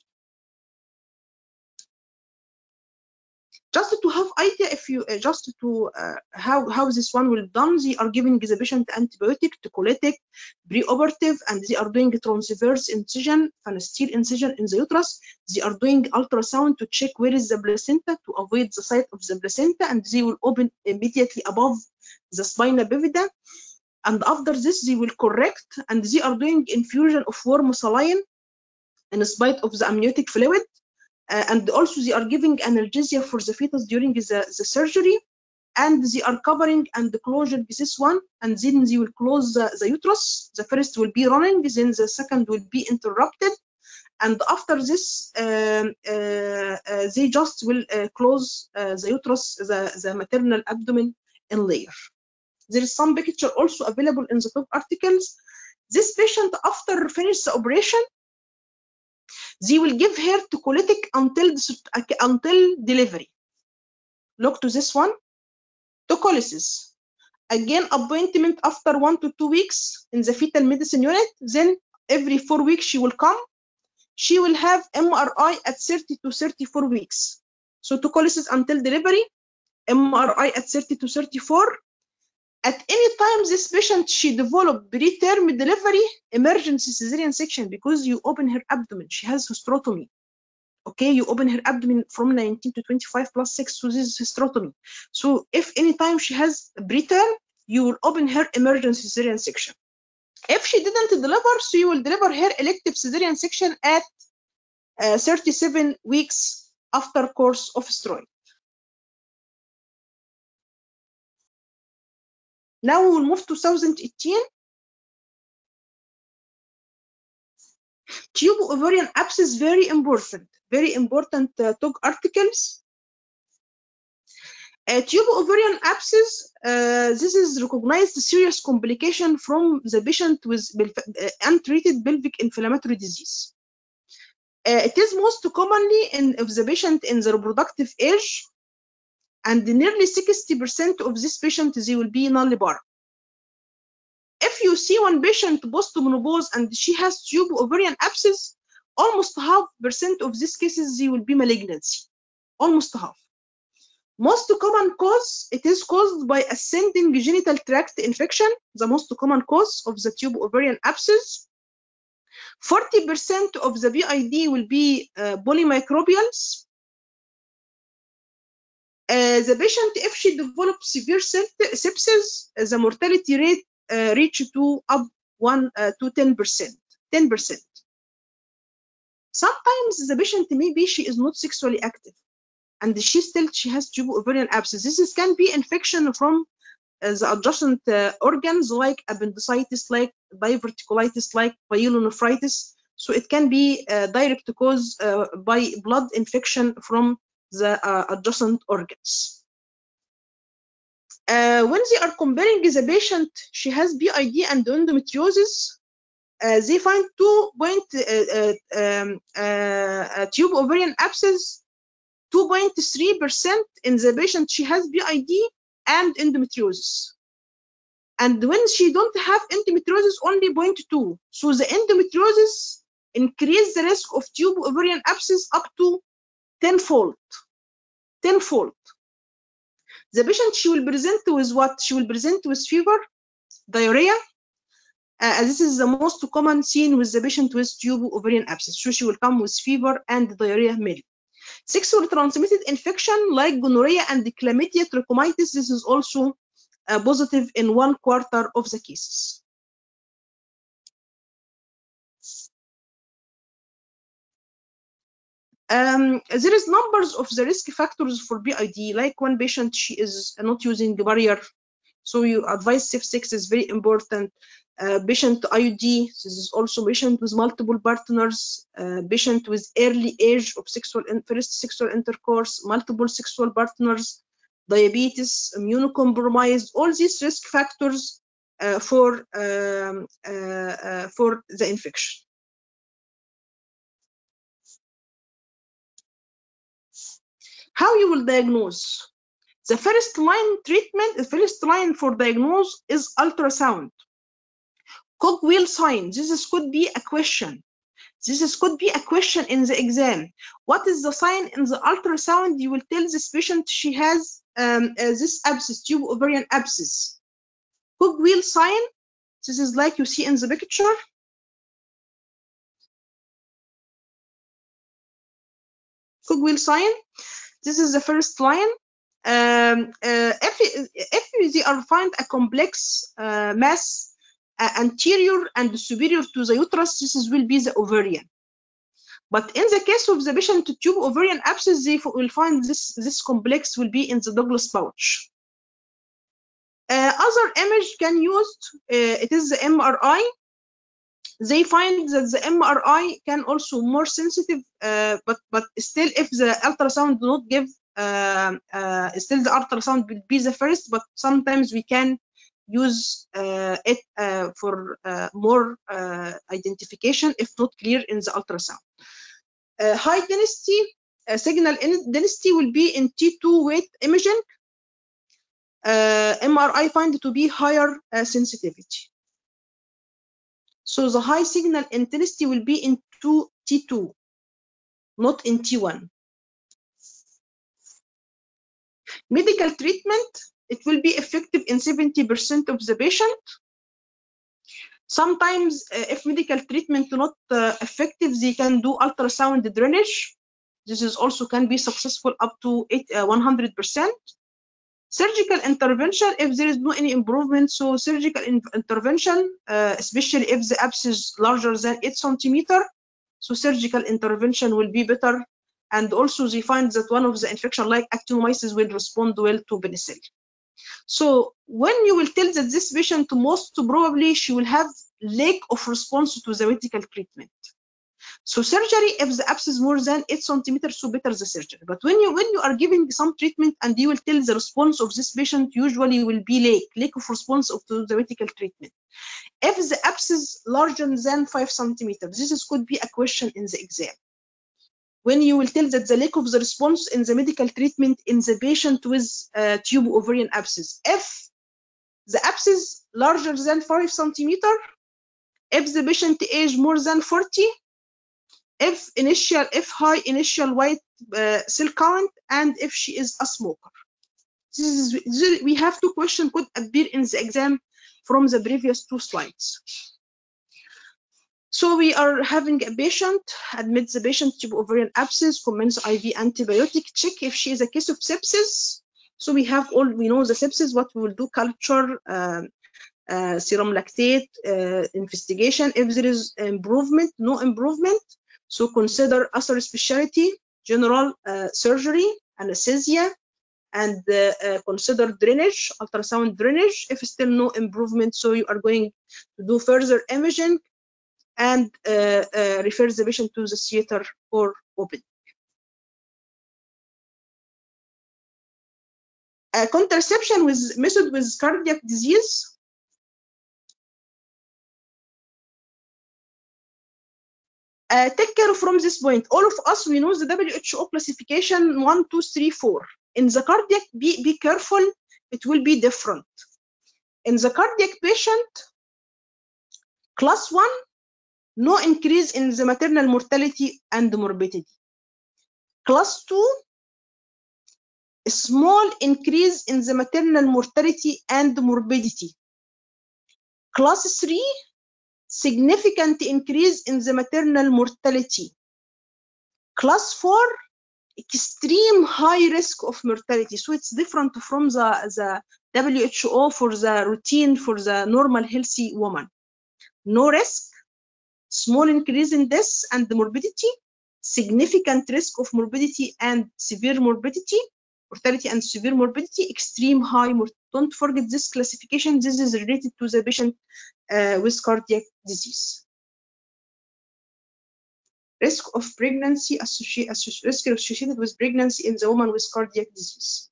Just to have idea, if you uh, just to uh, how how this one will done, they are giving the patient antibiotic, tocolytic, preoperative, and they are doing transverse incision, phalansteal incision in the uterus. They are doing ultrasound to check where is the placenta to avoid the site of the placenta, and they will open immediately above the spina bifida. And after this, they will correct, and they are doing infusion of warm saline in spite of the amniotic fluid. Uh, and also they are giving analgesia for the fetus during the, the surgery, and they are covering and closure this one, and then they will close the, the uterus. The first will be running, then the second will be interrupted, and after this um, uh, uh, they just will uh, close uh, the uterus, the, the maternal abdomen in layer. There is some picture also available in the top articles. This patient, after finish the operation, they will give her tocolytic until until delivery. Look to this one, tocolysis. Again, appointment after one to two weeks in the fetal medicine unit. Then every four weeks she will come. She will have M R I at thirty to thirty-four weeks. So tocolysis until delivery, M R I at thirty to thirty-four. At any time this patient she develop preterm delivery, emergency cesarean section, because you open her abdomen. She has hysterotomy. Okay, you open her abdomen from nineteen to twenty-five plus six, so this is hysterotomy. So if anytime she has preterm, you will open her emergency cesarean section. If she didn't deliver, so you will deliver her elective cesarean section at uh, thirty-seven weeks after course of steroid. Now we will move to two thousand eighteen. Tube ovarian abscess, very important, very important uh, talk articles. Uh, tube ovarian abscess, uh, this is recognized serious complication from the patient with uh, untreated pelvic inflammatory disease. Uh, it is most commonly in of the patient in the reproductive age, and nearly sixty percent of this patient they will be nullibar. If you see one patient post-menopause and she has tube ovarian abscess, almost half percent of these cases they will be malignancy, almost half. Most common cause, it is caused by ascending genital tract infection, the most common cause of the tube ovarian abscess. forty percent of the P I D will be uh, polymicrobials. Uh, the patient, if she develops severe sepsis, uh, the mortality rate uh, reach to up one uh, to ten percent. ten percent. Sometimes the patient maybe she is not sexually active, and she still she has tube ovarian abscess. This is, can be infection from uh, the adjacent uh, organs like appendicitis, like diverticulitis, like pyelonephritis. So it can be uh, direct cause uh, by blood infection from the uh, adjacent organs. Uh, when they are comparing the patient, she has P I D and endometriosis, uh, they find two point uh, uh, um, uh, tube ovarian abscess, two point three percent in the patient she has P I D and endometriosis. And when she don't have endometriosis, only zero point two. So the endometriosis increase the risk of tube ovarian abscess up to tenfold. Tenfold. The patient, she will present with what? She will present with fever, diarrhea. Uh, this is the most common seen with the patient with tube ovarian abscess. So she will come with fever and diarrhea mainly. Sexually transmitted infection like gonorrhea and chlamydia trachomitis, this is also uh, positive in one quarter of the cases. Um, there is numbers of the risk factors for P I D, like one patient, she is not using the barrier. So you advise safe sex is very important. Uh, patient I U D, this is also patient with multiple partners, uh, patient with early age of sexual first sexual intercourse, multiple sexual partners, diabetes, immunocompromised, all these risk factors uh, for um, uh, uh, for the infection. How you will diagnose? The first line treatment, the first line for diagnose is ultrasound. Cogwheel sign, this is, could be a question. This is, could be a question in the exam. What is the sign in the ultrasound? You will tell this patient she has um, uh, this abscess, tube ovarian abscess. Cogwheel sign, this is like you see in the picture. Cogwheel sign, this is the first line. Um, uh, if, if they are find a complex uh, mass uh, anterior and superior to the uterus, this is, will be the ovarian. But in the case of the patient tube ovarian abscess, they will find this, this complex will be in the Douglas pouch. Uh, other image can used, uh, it is the M R I. They find that the M R I can also more sensitive, uh, but but still, if the ultrasound do not give, uh, uh, still the ultrasound will be the first. But sometimes we can use uh, it uh, for uh, more uh, identification, if not clear in the ultrasound. Uh, high density uh, signal density will be in T two weight imaging. Uh, M R I find to be higher uh, sensitivity. So the high signal intensity will be in T two, not in T one. Medical treatment, it will be effective in seventy percent of the patient. Sometimes, uh, if medical treatment not uh, effective, they can do ultrasound drainage. This is also can be successful up to one hundred percent. Surgical intervention, if there is no any improvement, so surgical in intervention, uh, especially if the abscess is larger than eight centimeter, so surgical intervention will be better. And also they find that one of the infection like actinomyces will respond well to penicillin. So when you will tell that this patient most probably she will have lack of response to the medical treatment. So surgery, if the abscess more than eight centimeters, so better the surgery. But when you when you are giving some treatment and you will tell the response of this patient usually will be lack, lack of response of to the medical treatment. If the abscess larger than five centimeters, this is, could be a question in the exam. When you will tell that the lack of the response in the medical treatment in the patient with uh, tube ovarian abscess. If the abscess larger than five centimeters, if the patient age more than forty, if initial, if high initial white uh, cell count, and if she is a smoker. This is this, we have two questions could appear in the exam from the previous two slides. So we are having a patient, admit the patient to ovarian abscess, commence I V antibiotic, check if she is a case of sepsis. So we have all, we know the sepsis, what we will do, culture, uh, uh, serum lactate, uh, investigation. If there is improvement, no improvement, so consider other specialty, general uh, surgery, anesthesia, and uh, uh, consider drainage, ultrasound drainage. If still no improvement, so you are going to do further imaging and uh, uh, refer the patient to the theater or open. Uh, contraception with method with cardiac disease. Uh, take care from this point. All of us, we know the W H O classification one, two, three, four. In the cardiac, be, be careful, it will be different. In the cardiac patient, class one, no increase in the maternal mortality and morbidity. Class two, a small increase in the maternal mortality and morbidity. Class three, significant increase in the maternal mortality. Class four, extreme high risk of mortality. So it's different from the, the W H O for the routine for the normal healthy woman. No risk, small increase in death and morbidity, significant risk of morbidity and severe morbidity, mortality and severe morbidity, extreme high. Don't forget this classification. This is related to the patient uh, with cardiac disease. Risk of pregnancy associated, risk associated with pregnancy in the woman with cardiac disease.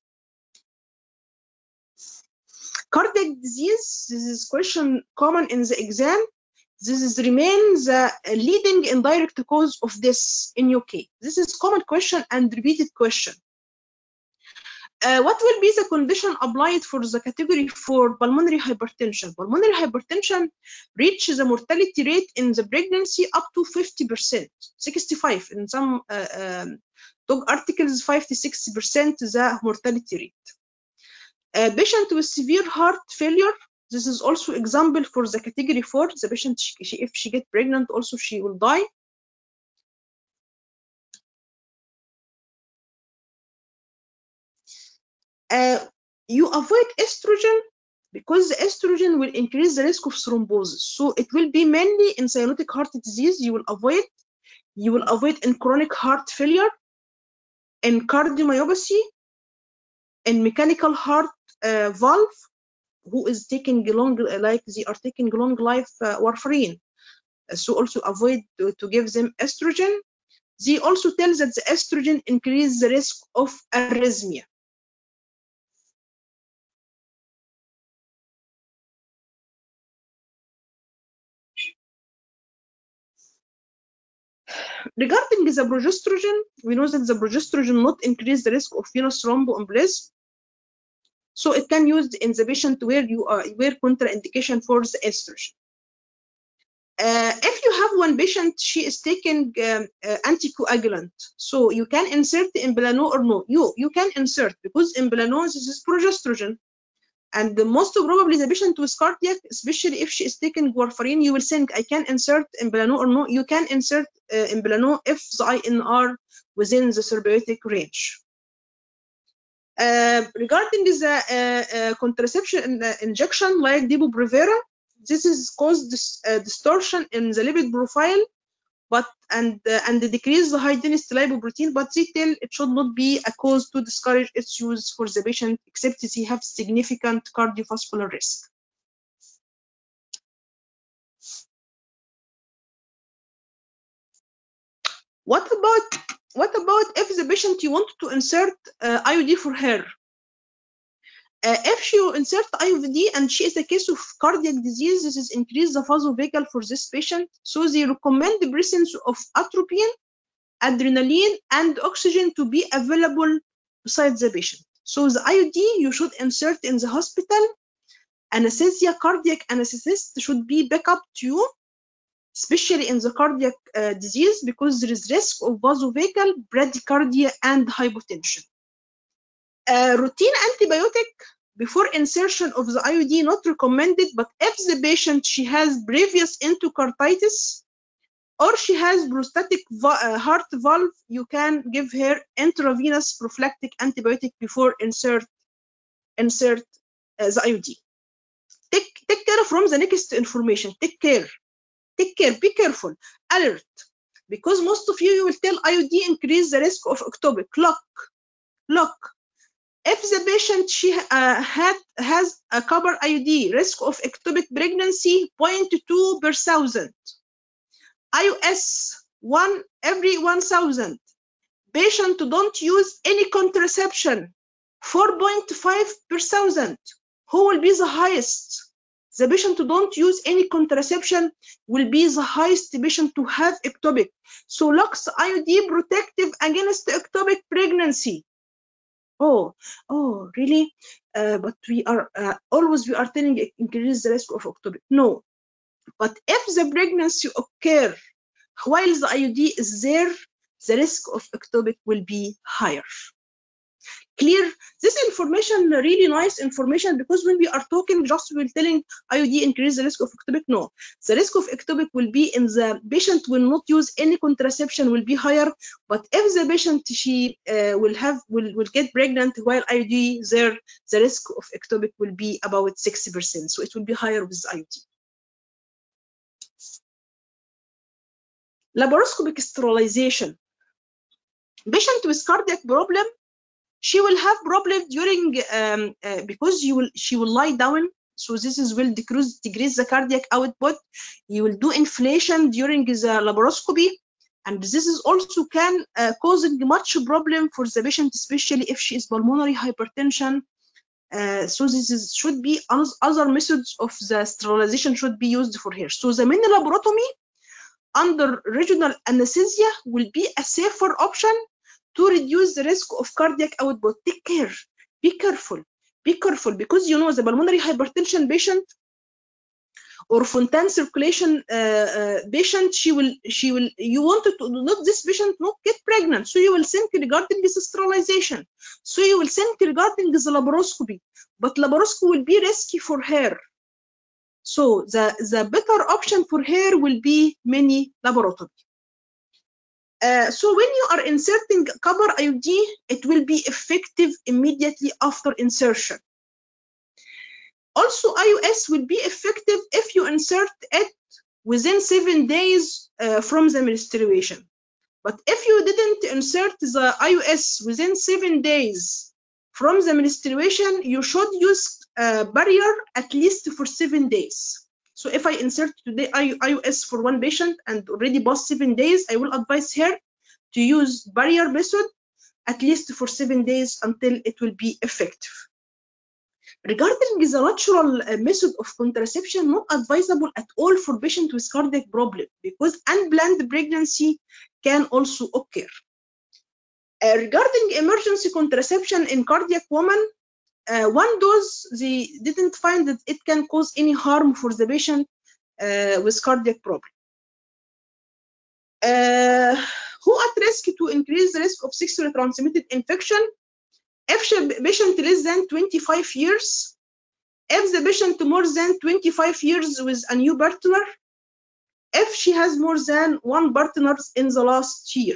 Cardiac disease, this is question common in the exam. This is remains the leading indirect cause of death in U K. This is common question and repeated question. Uh, what will be the condition applied for the category for pulmonary hypertension? Pulmonary hypertension reaches the mortality rate in the pregnancy up to fifty percent, sixty-five in some uh, um, dog articles, five to sixty percent the mortality rate. A patient with severe heart failure, this is also example for the category four. The patient, she, if she get pregnant, also she will die. Uh, you avoid estrogen because the estrogen will increase the risk of thrombosis. So it will be mainly in cyanotic heart disease. You will avoid. You will avoid in chronic heart failure, in cardiomyopathy, in mechanical heart uh, valve, who is taking long, like they are taking long life uh, warfarin. So also avoid to, to give them estrogen. They also tell that the estrogen increases the risk of arrhythmia. Regarding the progesterone, we know that the progesterone not increase the risk of venous thromboembolism. So it can use in the patient where you are where contraindication for the estrogen. Uh, if you have one patient, she is taking um, uh, anticoagulant, so you can insert Implanon or no? You you can insert because Implanon is progesterone, and the most probably the patient with cardiac, especially if she is taking warfarin, you will think I can insert Implanon or no? You can insert uh, Implanon if the I N R within the therapeutic range. Uh, regarding the uh, uh, contraception uh, injection like Depo-Provera, this is caused this, uh, distortion in the lipid profile, but and uh, and decrease the high density lipoprotein. But they tell it should not be a cause to discourage its use for the patient, except if he have significant cardiovascular risk. What about what about if the patient you want to insert uh, I U D for her? Uh, if she will insert I U D and she is a case of cardiac disease, this is increase the vasovagal for this patient. So they recommend the presence of atropine, adrenaline, and oxygen to be available beside the patient. So the I U D you should insert in the hospital. Anesthesia, cardiac anesthetist should be back up to you, especially in the cardiac uh, disease, because there is risk of vasovagal, bradycardia, and hypotension. Uh, routine antibiotic before insertion of the I U D not recommended, but if the patient she has previous endocarditis or she has prostatic uh, heart valve, you can give her intravenous prophylactic antibiotic before insert insert uh, the I U D. Take take care from the next information. Take care. Take care. Be careful. Alert. Because most of you, you will tell I U D increase the risk of ectopic. Look. Look. If the patient she uh, had has a copper I U D, risk of ectopic pregnancy zero point two per thousand. I U S one every one thousand. Patient don't use any contraception, four point five per thousand. Who will be the highest? The patient who don't use any contraception will be the highest patient to have ectopic. So Lux I U D protective against ectopic pregnancy. Oh, oh, really? Uh, but we are uh, always we are telling it increase the risk of ectopic. No, but if the pregnancy occur while the I U D is there, the risk of ectopic will be higher. Clear? This information really nice information, because when we are talking just we're telling I U D increase the risk of ectopic. No, the risk of ectopic will be in the patient will not use any contraception will be higher, but if the patient she uh, will have will, will get pregnant while I U D there, the risk of ectopic will be about sixty percent, so it will be higher with I U D. Laparoscopic sterilization. Patient with cardiac problem, she will have problem during um, uh, because you will she will lie down, so this is will decrease decrease the cardiac output. You will do inflation during the laparoscopy, and this is also can uh, causing much problem for the patient, especially if she is pulmonary hypertension. Uh, so this is should be other methods of the sterilization should be used for her. So the mini laparotomy under regional anesthesia will be a safer option to reduce the risk of cardiac output. Take care. Be careful. Be careful, because you know the pulmonary hypertension patient or Fontan circulation uh, uh, patient, she will she will you wanted to not this patient not get pregnant, so you will think regarding this sterilization. So you will think regarding the laparoscopy, but laparoscopy will be risky for her. So the the better option for her will be mini laparotomy. Uh, so when you are inserting copper I U D, it will be effective immediately after insertion. Also, I U S will be effective if you insert it within seven days uh, from the menstruation. But if you didn't insert the I U S within seven days from the menstruation, you should use a barrier at least for seven days. So if I insert today I U S for one patient and already past seven days, I will advise her to use barrier method at least for seven days until it will be effective. Regarding the natural method of contraception, not advisable at all for patients with cardiac problem, because unplanned pregnancy can also occur. Uh, regarding emergency contraception in cardiac women, uh, one dose, they didn't find that it can cause any harm for the patient uh, with cardiac problem. Uh, who at risk to increase the risk of sexually transmitted infection? If the patient less than twenty-five years, if the patient more than twenty-five years with a new partner, if she has more than one partner in the last year.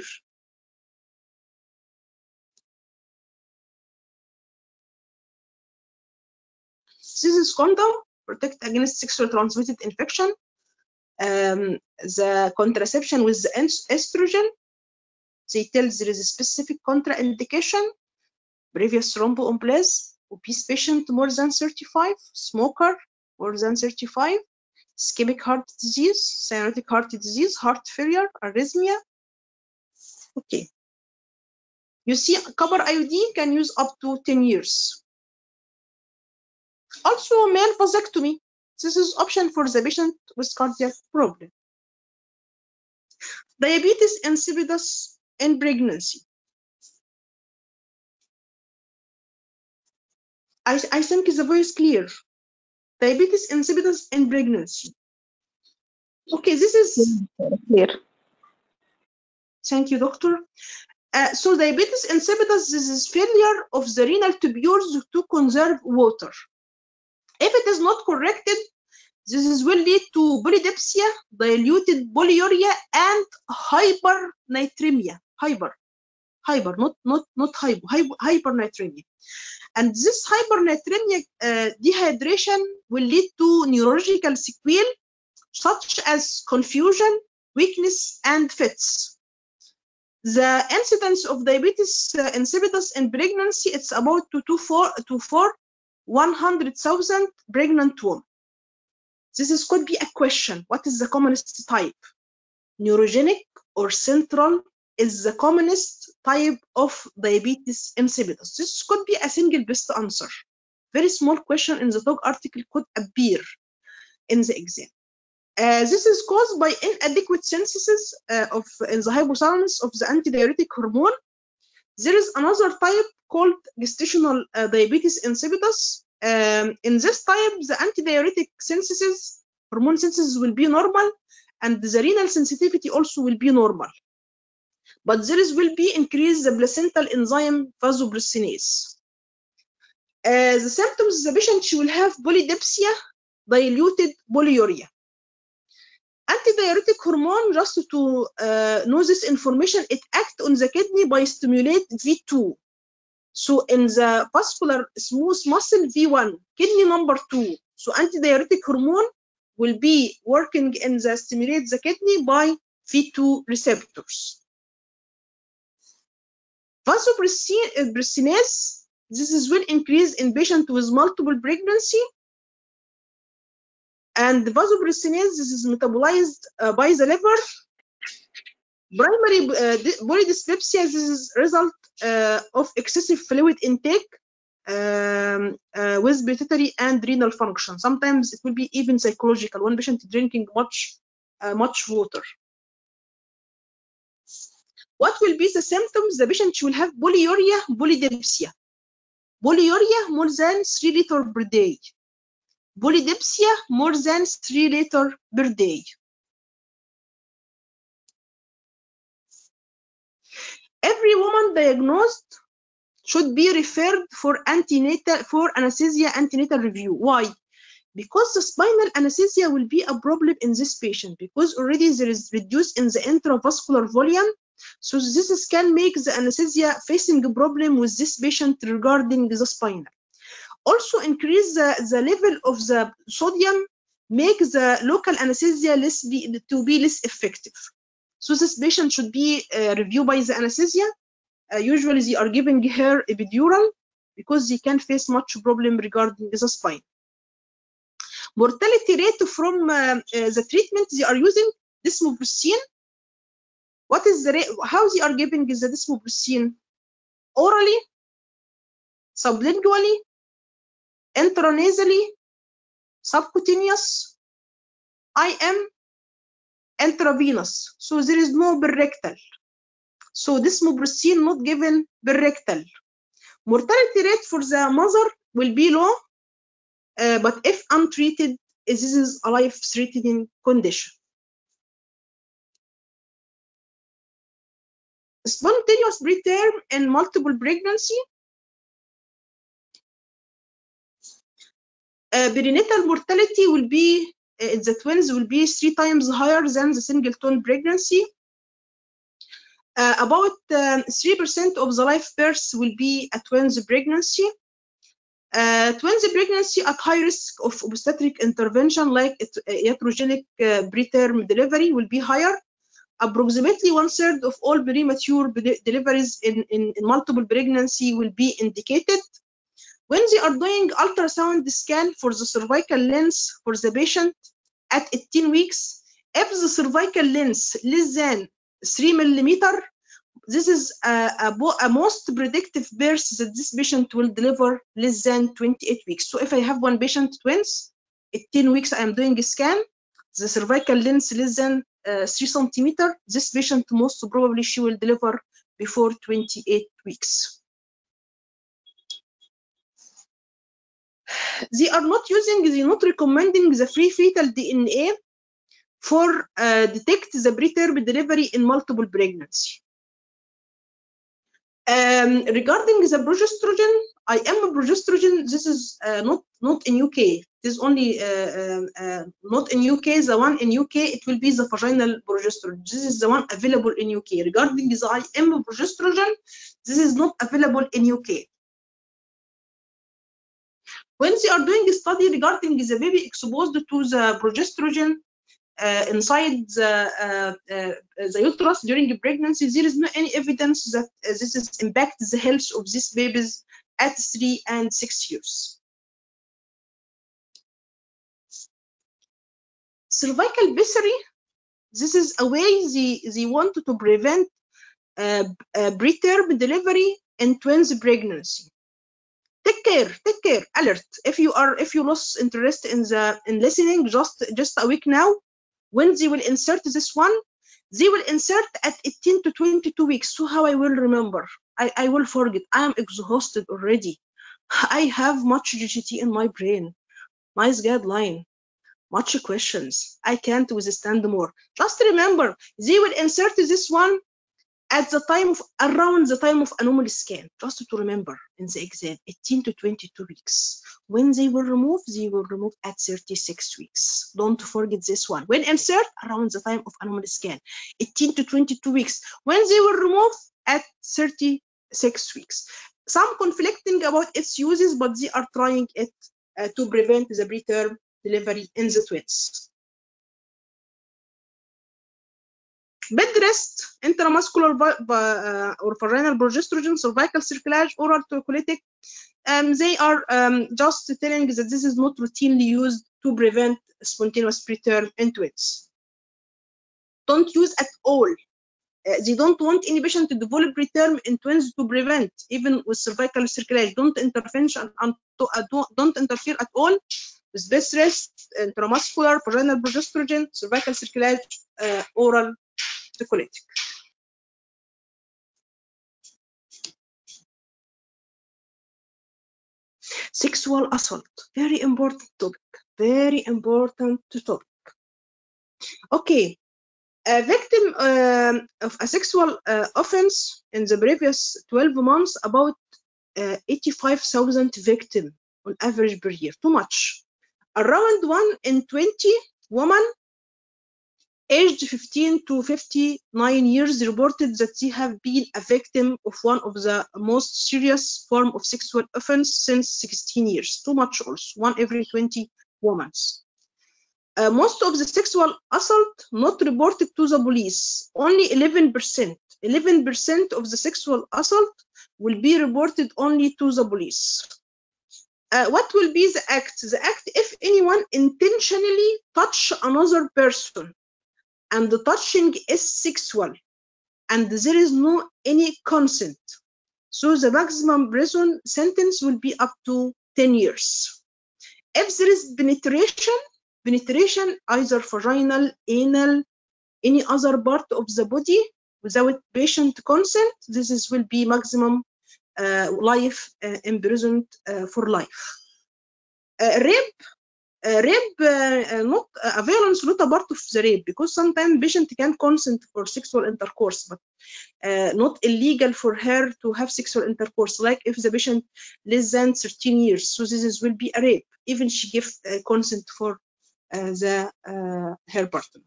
This is condom, protect against sexually transmitted infection. Um, the contraception with the estrogen, they tell there is a specific contraindication, previous thromboembolism, obese patient more than thirty-five, smoker more than thirty-five, ischemic heart disease, cyanotic heart disease, heart failure, arrhythmia. Okay. You see, copper iodine can use up to ten years. Also, male vasectomy. This is option for the patient with cardiac problem. Diabetes insipidus in pregnancy. I, I think the voice clear. Diabetes insipidus in pregnancy. Okay, this is clear. Thank you, doctor. Uh, so diabetes insipidus, this is failure of the renal tubules to conserve water. If it is not corrected, this is will lead to polydipsia, diluted polyuria, and hypernatremia. Hyper, hyper, not not not hypo, hypo hypernatremia. And this hypernatremia uh, dehydration will lead to neurological sequelae such as confusion, weakness, and fits. The incidence of diabetes uh, insipidus in pregnancy, it's about two to four to four one hundred thousand pregnant women. This is could be a question. What is the commonest type? Neurogenic or central is the commonest type of diabetes insipidus. This could be a single best answer. Very small question in the talk article could appear in the exam. Uh, this is caused by inadequate synthesis uh, of in the hypothalamus of the antidiuretic hormone. There is another type called gestational uh, diabetes insipidus. Um, in this type, the antidiuretic synthesis, hormone synthesis will be normal, and the renal sensitivity also will be normal. But there is will be increase the placental enzyme vasopressinase. Uh, the symptoms, the patient will have polydipsia, diluted polyuria. Antidiuretic hormone, just to uh, know this information, it acts on the kidney by stimulate V two. So in the vascular smooth muscle V one, kidney number two. So antidiuretic hormone will be working in the stimulate the kidney by V two receptors. Vasopressinase, this is will increase in patient with multiple pregnancy. And vasopressinase, this is metabolized uh, by the liver. Primary uh, polydyspepsia, this is result uh, of excessive fluid intake um, uh, with pituitary and renal function. Sometimes it will be even psychological. One patient drinking much, uh, much water. What will be the symptoms? The patient will have polyuria, polydipsia. Polyuria more than three liters per day. Polydipsia more than three liters per day. Every woman diagnosed should be referred for antenatal for anesthesia antenatal review. Why? Because the spinal anesthesia will be a problem in this patient because already there is reduced in the intravascular volume. So this can make the anesthesia facing a problem with this patient regarding the spinal. Also increase the, the level of the sodium, make the local anesthesia less be, to be less effective. So this patient should be uh, reviewed by the anesthesia. Uh, usually they are giving her epidural because they can face much problem regarding the spine. Mortality rate from uh, uh, the treatment they are using desmopressin. What is the rate? How they are giving the desmopressin? Orally, sublingually, intranasally, subcutaneous, I M, intravenous. So there is no rectal. So desmopressin not given rectal. Mortality rate for the mother will be low, uh, but if untreated, this is a life-threatening condition. Spontaneous preterm and multiple pregnancy. Uh, perinatal mortality will be, uh, the twins will be three times higher than the singleton pregnancy. Uh, about three percent um, of the live births will be a twins pregnancy. Uh, twins pregnancy at high risk of obstetric intervention like iatrogenic uh, preterm delivery will be higher. Approximately one third of all premature deliveries in, in, in multiple pregnancy will be indicated. When they are doing ultrasound scan for the cervical length for the patient at eighteen weeks, if the cervical length less than three millimeter, this is a, a, a most predictive birth that this patient will deliver less than twenty-eight weeks. So if I have one patient twins, at ten weeks I am doing a scan, the cervical length less than uh, three centimeter, this patient most probably she will deliver before twenty-eight weeks. They are not using, they are not recommending the free fetal D N A for uh, detect the preterm delivery in multiple pregnancy. Um, regarding the progesterone, I am a progesterone. This is uh, not not in U K. It is only uh, uh, uh, not in U K. The one in U K it will be the vaginal progesterone. This is the one available in U K. Regarding the I M progesterone, this is not available in U K. When they are doing a study regarding the baby exposed to the progesterone uh, inside the, uh, uh, the uterus during pregnancy, there is no any evidence that uh, this is impact the health of these babies at three and six years. Cervical pessary, this is a way they, they want to prevent uh, uh, preterm delivery in twins pregnancy. Take care, take care, alert. If you are, if you lost interest in the in listening, just just a week now, when they will insert this one, they will insert at eighteen to twenty-two weeks. So how I will remember? I, I will forget. I am exhausted already. I have much G G T in my brain. Nice guideline. Much questions. I can't withstand more. Just remember, they will insert this one at the time of around the time of anomaly scan, just to remember in the exam, eighteen to twenty-two weeks. When they will remove, they will remove at thirty-six weeks. Don't forget this one. When insert, around the time of anomaly scan, eighteen to twenty-two weeks. When they will remove, at thirty-six weeks. Some conflicting about its uses, but they are trying it uh, to prevent the preterm delivery in the twins. Bed rest, intramuscular uh, or vaginal progesterone, cervical cerclage, oral tocolytic, um, they are um, just telling that this is not routinely used to prevent spontaneous preterm in twins. Don't use at all. Uh, they don't want any patient to develop preterm in twins to prevent, even with cervical cerclage. Don't intervention and uh, don't, don't interfere at all with bed rest, intramuscular, vaginal progesterone, cervical cerclage, uh, oral tocolytic. Sexual assault, very important topic, very important topic. Okay, a victim uh, of a sexual uh, offense in the previous twelve months, about uh, eighty-five thousand victims on average per year, too much. Around one in twenty women aged fifteen to fifty-nine years reported that they have been a victim of one of the most serious form of sexual offense since sixteen years. Too much also, one every twenty women. Uh, most of the sexual assault not reported to the police, only eleven percent. eleven percent of the sexual assault will be reported only to the police. Uh, what will be the act? The act, if anyone intentionally touch another person, and the touching is sexual, and there is no any consent, so the maximum prison sentence will be up to ten years. If there is penetration, penetration either vaginal, anal, any other part of the body without patient consent, this is will be maximum uh, life uh, imprisoned uh, for life. Uh, rape. Uh, rape, uh, not uh, violence, not a part of the rape, because sometimes patient can consent for sexual intercourse, but uh, not illegal for her to have sexual intercourse. Like if the patient less than thirteen years, so this is, will be a rape, even she give uh, consent for uh, the uh, her partner.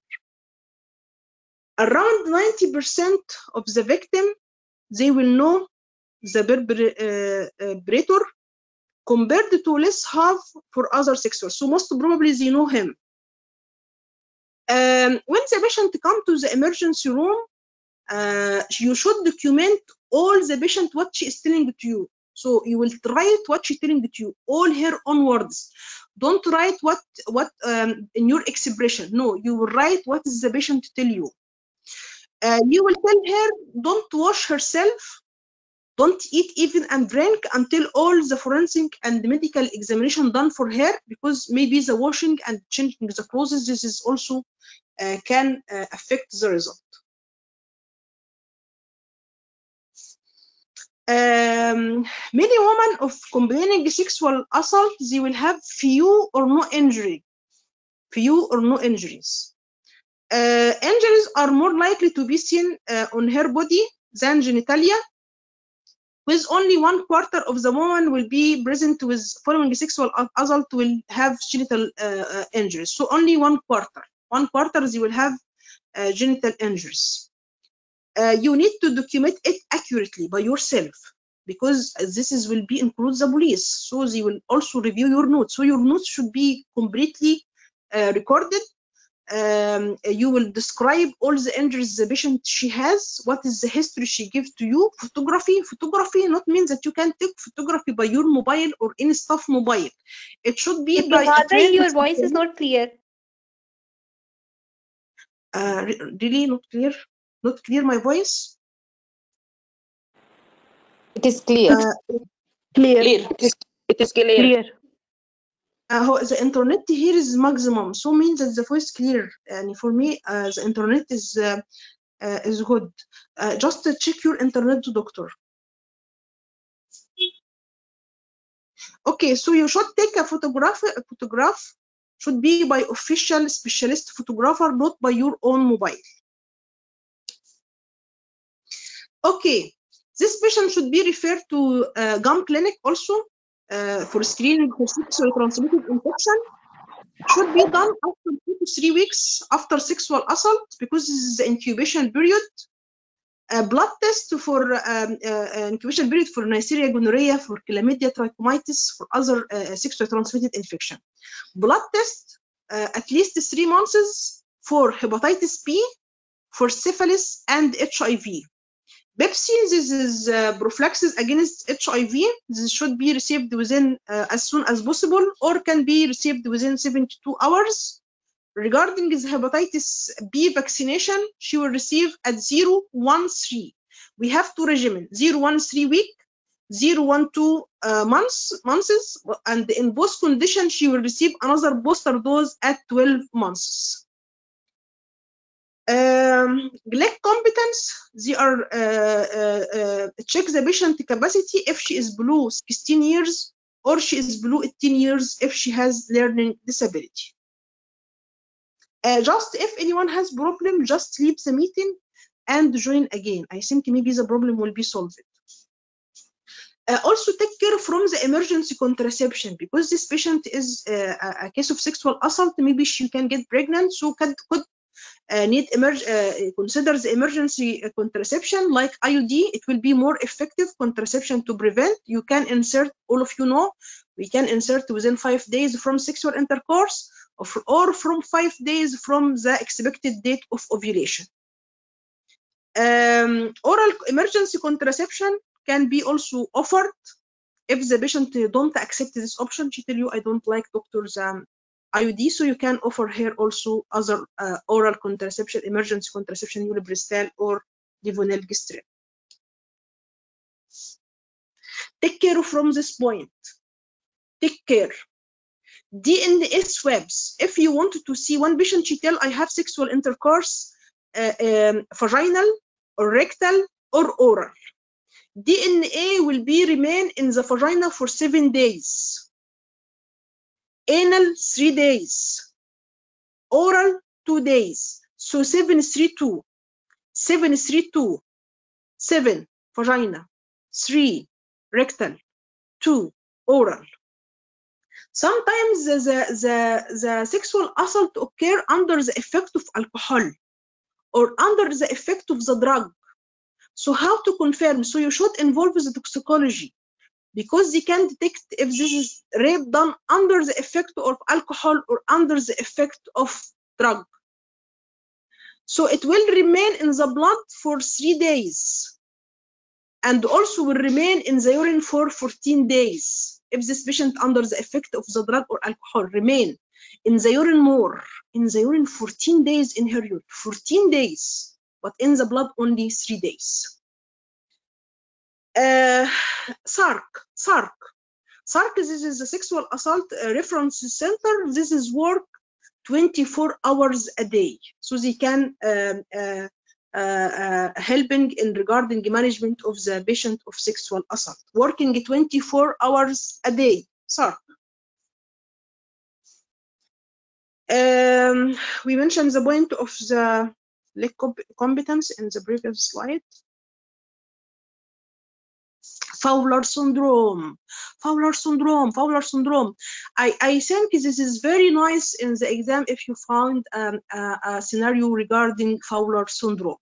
Around ninety percent of the victim, they will know the perpetrator, compared to less half for other sexual. So most probably they know him. Um, when the patient come to the emergency room, uh, you should document all the patient what she is telling to you. So you will write what she's telling to you, all her own words. Don't write what what um, in your expression. No, you will write what is the patient tell you. Uh, you will tell her don't wash herself, don't eat even and drink until all the forensic and medical examination done for her, because maybe the washing and changing the clothes, this is also uh, can uh, affect the result. Um, many women of complaining sexual assault, they will have few or no injury, few or no injuries. Uh, injuries are more likely to be seen uh, on her body than genitalia, with only one quarter of the woman will be present with following sexual assault will have genital uh, uh, injuries. So only one quarter, one quarter they will have uh, genital injuries. Uh, you need to document it accurately by yourself, because this is will be include the police, so they will also review your notes. So your notes should be completely uh, recorded. Um, you will describe all the injuries the patient she has, what is the history she gives to you. Photography, photography not means that you can take photography by your mobile or any staff mobile. It should be by a trained. Your voice is not clear. Uh, really not clear? Not clear my voice? It is clear. Uh, Clear. Clear. It is, it is clear. Clear. Uh, the internet here is maximum, so means that the voice clear. And for me, uh, the internet is uh, uh, is good. Uh, just check your internet, doctor. Okay, so you should take a photograph. A photograph should be by official specialist photographer, not by your own mobile. Okay, this patient should be referred to uh, gum clinic also uh, for screening for sexually transmitted infection. Should be done after two to three weeks after sexual assault, because this is the incubation period. A blood test for um, uh, incubation period for Neisseria gonorrhea, for chlamydia trachomitis, for other uh, sexually transmitted infection. Blood test uh, at least three months for hepatitis B, for syphilis and H I V. Pepsi, this is uh, prophylaxis against H I V. This should be received within uh, as soon as possible, or can be received within seventy-two hours. Regarding the hepatitis B vaccination, she will receive at zero one three. We have two regimens, zero one three week, zero one two uh, months, months, and in both conditions, she will receive another booster dose at twelve months. Um, Gleg competence, they are uh, uh, uh, check the patient capacity if she is below sixteen years, or she is below eighteen years if she has learning disability. Uh, just if anyone has problem, just leave the meeting and join again. I think maybe the problem will be solved. Uh, also take care from the emergency contraception, because this patient is uh, a case of sexual assault. Maybe she can get pregnant, so could, could uh, need emerg uh, consider the emergency contraception like I U D. It will be more effective contraception to prevent. You can insert, all of you know, we can insert within five days from sexual intercourse, or from five days from the expected date of ovulation. Um, oral emergency contraception can be also offered. If the patient don't accept this option, she tell you, I don't like doctor's um, I U D, so you can offer her also other uh, oral contraception, emergency contraception, Ulipristal or Levonorgestrel. Take care from this point. Take care. D N A swabs. If you want to see one patient, she tell, I have sexual intercourse, uh, um, vaginal or rectal or oral. D N A will be remain in the vagina for seven days. Anal, three days. Oral, two days. So seven, three, two. Seven, three, two. Seven, vagina. Three, rectal. Two, oral. Sometimes the, the, the, the sexual assault occur under the effect of alcohol or under the effect of the drug. So how to confirm? So you should involve the toxicology, because they can detect if this is rape done under the effect of alcohol or under the effect of drug. So it will remain in the blood for three days and also will remain in the urine for fourteen days. If this patient under the effect of the drug or alcohol remain in the urine more, in the urine fourteen days in her urine, fourteen days. but in the blood only three days. Uh, S A R C, S A R C. S A R C, this is the Sexual Assault uh, Reference Center. This is work twenty-four hours a day. So they can um, uh, uh, uh, helping in regarding the management of the patient of sexual assault. Working twenty-four hours a day, S A R C. Um, we mentioned the point of the lack of competence in the previous slide. Fowler syndrome, Fowler syndrome, Fowler syndrome. I, I think this is very nice in the exam if you found um, a, a scenario regarding Fowler syndrome.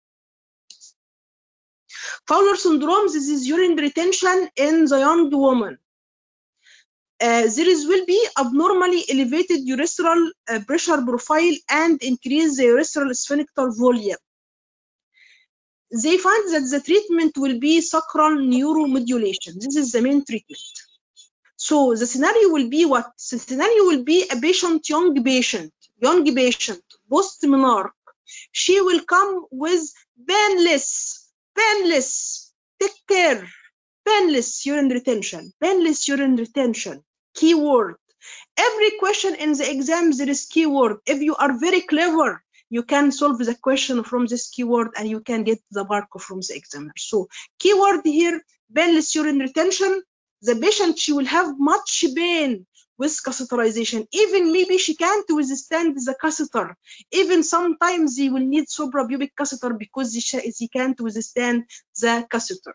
Fowler syndrome, this is urine retention in the young woman. Uh, there is will be abnormally elevated urethral uh, pressure profile and increase the urethral sphincter volume. They find that the treatment will be sacral neuromodulation. This is the main treatment. So the scenario will be what? The scenario will be a patient, young patient, young patient, post-menarche. She will come with painless, painless, take care, painless urine retention, painless urine retention, keyword. Every question in the exam, there is keyword. If you are very clever, you can solve the question from this keyword and you can get the mark from the examiner. So keyword here, painless urine retention. The patient, she will have much pain with catheterization. Even maybe she can't withstand the catheter. Even sometimes they will need suprapubic catheter because they, they can't withstand the catheter.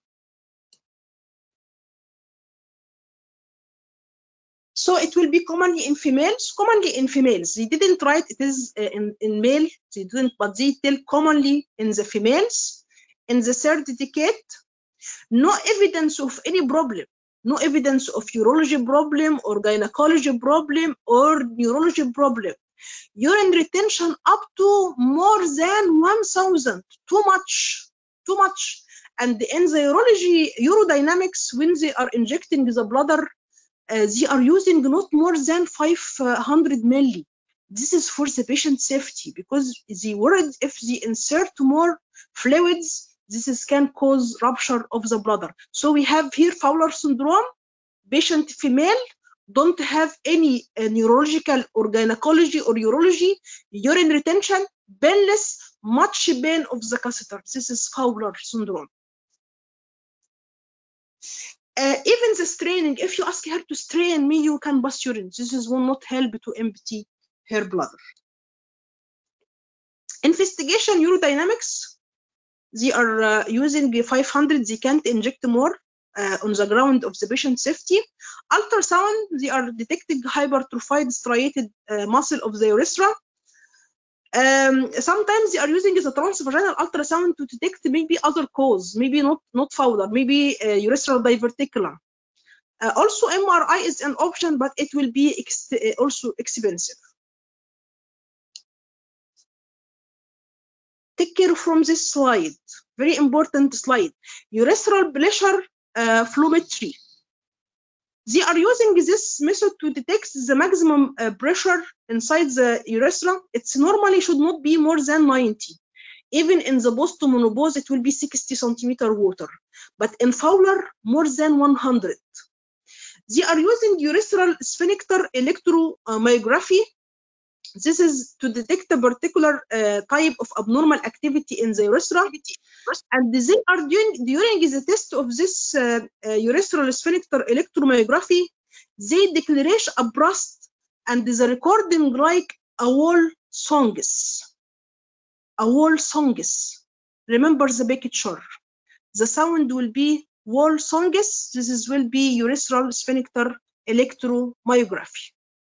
So it will be commonly in females, commonly in females. They didn't write it is uh, in, in male, they didn't, but they tell commonly in the females. In the third decade, no evidence of any problem, no evidence of urology problem or gynecology problem or neurology problem. Urine retention up to more than one thousand, too much, too much. And in the urology, urodynamics, when they are injecting the bladder, Uh, they are using not more than five hundred milli. This is for the patient safety because they worried if they insert more fluids, this is, can cause rupture of the bladder. So we have here Fowler syndrome, patient female, don't have any uh, neurological or gynecology or urology, urine retention, painless, much pain of the catheter. This is Fowler syndrome. Uh, even the straining, if you ask her to strain me, you can pass urine. This is, will not help to empty her bladder. Investigation urodynamics, they are uh, using five hundred, they can't inject more uh, on the ground of the patient safety. Ultrasound, they are detecting hypertrophied striated uh, muscle of the urethra. Um, sometimes they are using the transvaginal ultrasound to detect maybe other cause, maybe not, not Fowler, maybe uh, urethral diverticulum. Uh, also, M R I is an option, but it will be ex uh, also expensive. Take care from this slide, very important slide. Urethral pressure uh, flowmetry. They are using this method to detect the maximum uh, pressure inside the urethra. It's normally should not be more than ninety. Even in the post-menopause, it will be sixty centimeter water. But in Fowler, more than one hundred. They are using urethral sphincter electromyography. This is to detect a particular uh, type of abnormal activity in the urethra. And they are doing, during the test of this uh, uh, urethral sphincter electromyography, they declare a burst and the recording like a wall songs. A wall songs. Remember the picture. The sound will be wall songs. This is will be urethral sphincter electromyography.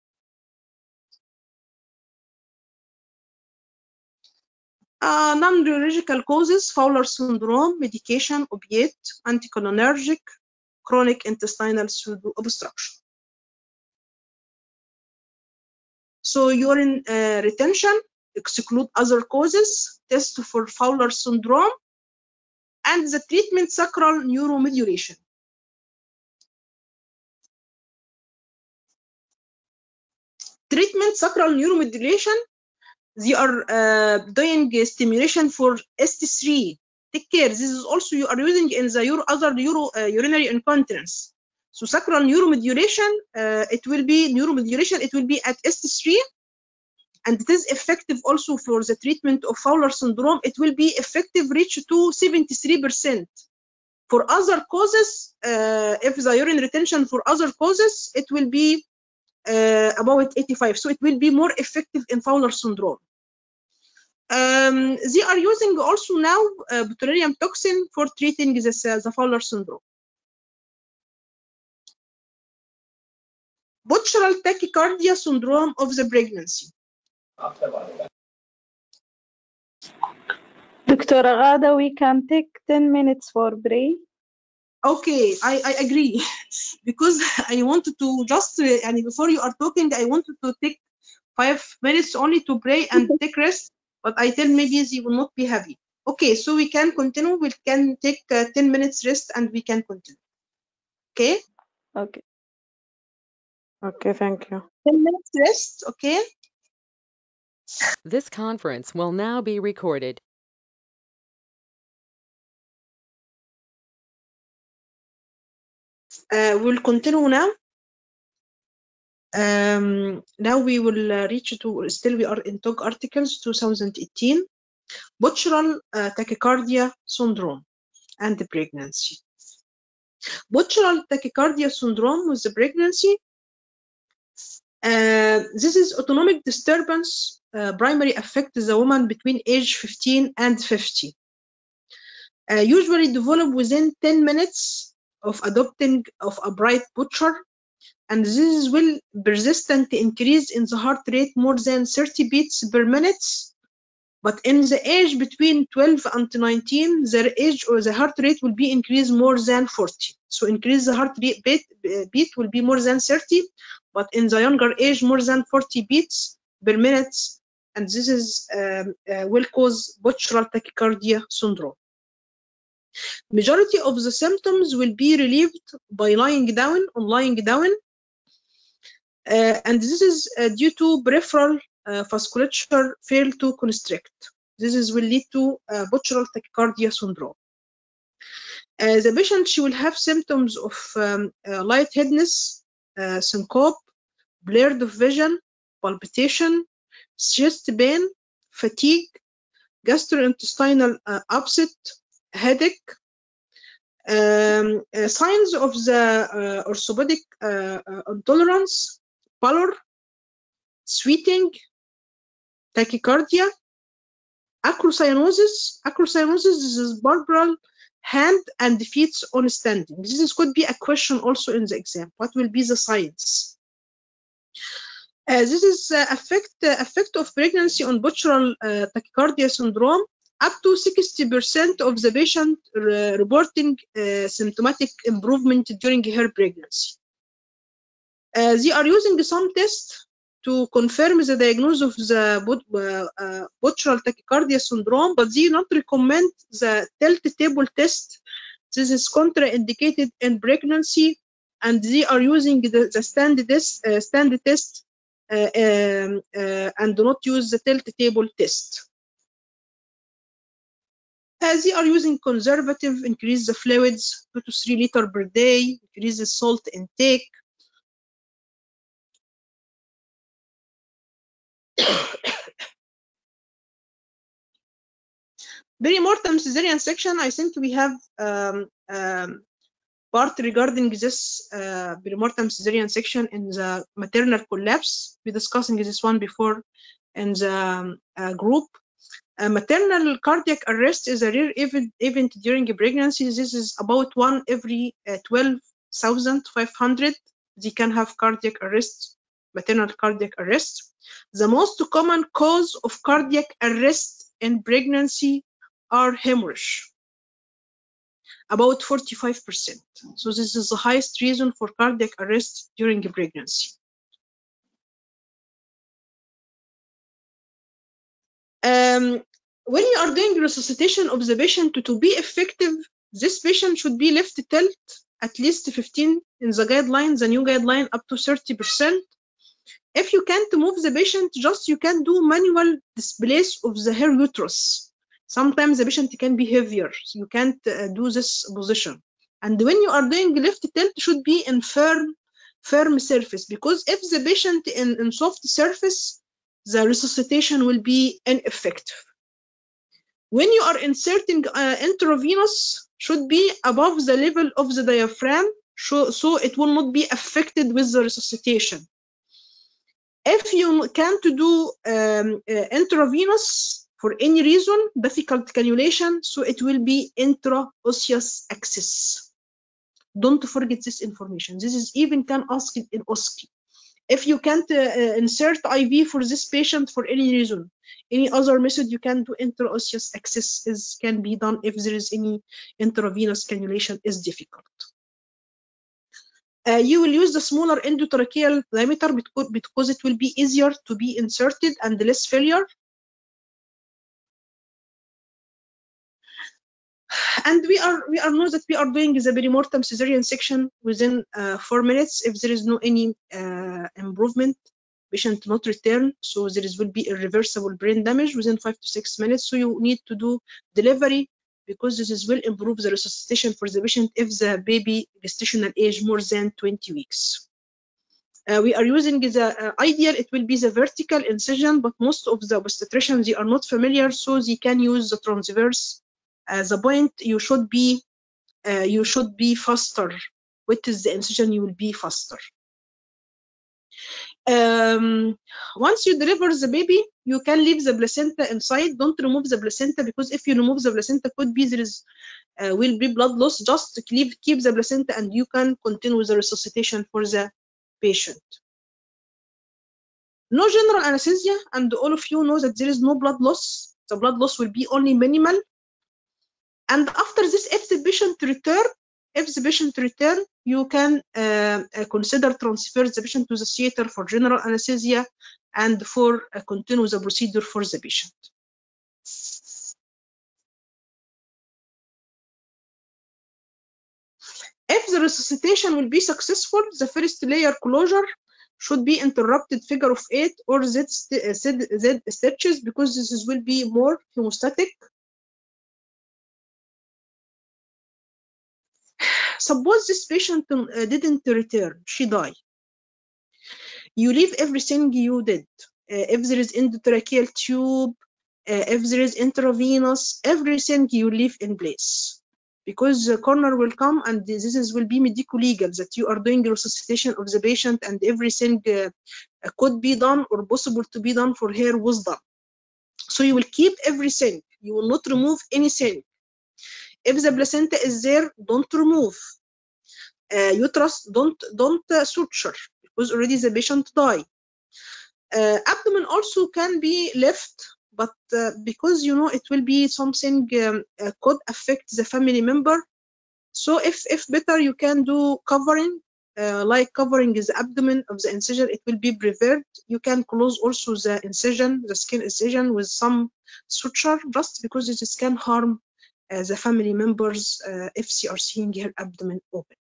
Uh, non-neurological causes, Fowler syndrome, medication, opiate, anticholinergic, chronic intestinal pseudo-obstruction. So urine uh, retention, exclude other causes, test for Fowler syndrome, and the treatment sacral neuromodulation. Treatment sacral neuromodulation, They are uh, doing stimulation for S T three. Take care. This is also you are using in the Euro, other Euro, uh, urinary incontinence. So sacral neuromodulation, uh, it will be neuromodulation. It will be at S T three, and it is effective also for the treatment of Fowler syndrome. It will be effective reach to seventy-three percent. For other causes, uh, if the urine retention for other causes, it will be uh, about eighty-five. So it will be more effective in Fowler syndrome. Um, they are using also now uh, botulinum toxin for treating this, uh, the Fowler syndrome. Postural tachycardia syndrome of the pregnancy. Doctor Agada, we can take ten minutes for break. Okay, I, I agree. Because I wanted to just, uh, and before you are talking, I wanted to take five minutes only to pray and take rest, but I tell maybe they will not be happy. Okay, so we can continue. We can take uh, ten minutes rest and we can continue. Okay? Okay. Okay, thank you. ten minutes rest, okay? This conference will now be recorded. Uh, we'll continue now. Um, now we will uh, reach to, still we are in T O G articles twenty eighteen, postural uh, tachycardia syndrome and the pregnancy. Postural tachycardia syndrome with the pregnancy. Uh, this is autonomic disturbance, uh, primarily affects the woman between age fifteen and fifty. Uh, usually develop within ten minutes of adopting of a bright posture, and this will persistent increase in the heart rate more than thirty beats per minute. But in the age between twelve and nineteen, their age or the heart rate will be increased more than forty. So increase the heart rate beat, beat will be more than thirty, but in the younger age more than forty beats per minute, and this is um, uh, will cause postural tachycardia syndrome. Majority of the symptoms will be relieved by lying down on lying down, uh, and this is uh, due to peripheral uh, vasculature fail to constrict. This is will lead to uh, postural tachycardia syndrome. Uh, the patient she will have symptoms of um, uh, lightheadedness, uh, syncope, blurred of vision, palpitation, chest pain, fatigue, gastrointestinal uh, upset, headache. Um, uh, signs of the uh, orthopedic uh, uh, intolerance, pallor, sweating, tachycardia, acrocyanosis. Acrocyanosis is barbral hand and feet on standing. This is, could be a question also in the exam. What will be the signs? Uh, this is uh, effect uh, effect of pregnancy on postural uh, tachycardia syndrome. Up to sixty percent of the patient re reporting uh, symptomatic improvement during her pregnancy. Uh, they are using some tests to confirm the diagnosis of the uh, uh, postural tachycardia syndrome, but they not recommend the tilt table test. This is contraindicated in pregnancy, and they are using the, the stand test, uh, stand test uh, um, uh, and do not use the tilt table test. As they are using conservative, increase the fluids two to three liters per day, increase the salt intake. Perimortem cesarean section, I think we have um, um, part regarding this uh, perimortem cesarean section in the maternal collapse. We're discussing this one before in the um, uh, group. Uh, maternal cardiac arrest is a rare event, event during pregnancy. This is about one every uh, twelve thousand five hundred. They can have cardiac arrest, maternal cardiac arrest. The most common cause of cardiac arrest in pregnancy are hemorrhage, about forty-five percent. So this is the highest reason for cardiac arrest during pregnancy. Um, when you are doing resuscitation of the patient to, to be effective, this patient should be left tilt at least fifteen in the guideline, the new guideline up to thirty percent. If you can't move the patient, just you can do manual displace of the hair uterus. Sometimes the patient can be heavier, so you can't uh, do this position. And when you are doing left tilt, should be in firm, firm surface, because if the patient in, in soft surface, the resuscitation will be ineffective. When you are inserting uh, intravenous, should be above the level of the diaphragm, so, so it will not be affected with the resuscitation. If you can't do um, uh, intravenous for any reason, difficult cannulation, so it will be intraosseous access. Don't forget this information. This is even can ask it in O S C E. If you can't uh, uh, insert I V for this patient for any reason, any other method you can do intraosseous access is can be done if there is any intravenous cannulation is difficult. Uh, you will use the smaller endotracheal diameter because it will be easier to be inserted and less failure. And we are we are know that we are doing the perimortem cesarean section within uh, four minutes. If there is no any uh, improvement, patient not return, so there is will be irreversible brain damage within five to six minutes. So you need to do delivery, because this is will improve the resuscitation for the patient if the baby gestational age more than twenty weeks. Uh, we are using the uh, ideal, it will be the vertical incision, but most of the obstetricians, they are not familiar, so they can use the transverse. Uh, the point you should be, uh, you should be faster. What is the incision? You will be faster. Um, once you deliver the baby, you can leave the placenta inside. Don't remove the placenta, because if you remove the placenta, could be there is uh, will be blood loss. Just keep keep the placenta, and you can continue with the resuscitation for the patient. No general anesthesia, and all of you know that there is no blood loss. The blood loss will be only minimal. And after this, if the patient return, if the patient return, you can uh, uh, consider transfer the patient to the theater for general anesthesia and for uh, continue the procedure for the patient. If the resuscitation will be successful, the first layer closure should be interrupted figure of eight or Z, Z, Z stitches, because this is, will be more hemostatic. Suppose this patient uh, didn't return, she died. You leave everything you did. Uh, if there is endotracheal tube, uh, if there is intravenous, everything you leave in place. Because the coroner will come, and this is, will be medico-legal that you are doing resuscitation of the patient, and everything uh, could be done or possible to be done for her was done. So you will keep everything. You will not remove anything. If the placenta is there, don't remove. Uh, uterus, don't don't uh, suture, because already the patient died. Uh, abdomen also can be left, but uh, because you know it will be something um, uh, could affect the family member. So if if better, you can do covering, uh, like covering the abdomen of the incision, it will be preferred. You can close also the incision, the skin incision, with some suture, just because it can harm uh, the family members uh, if they are seeing her abdomen open.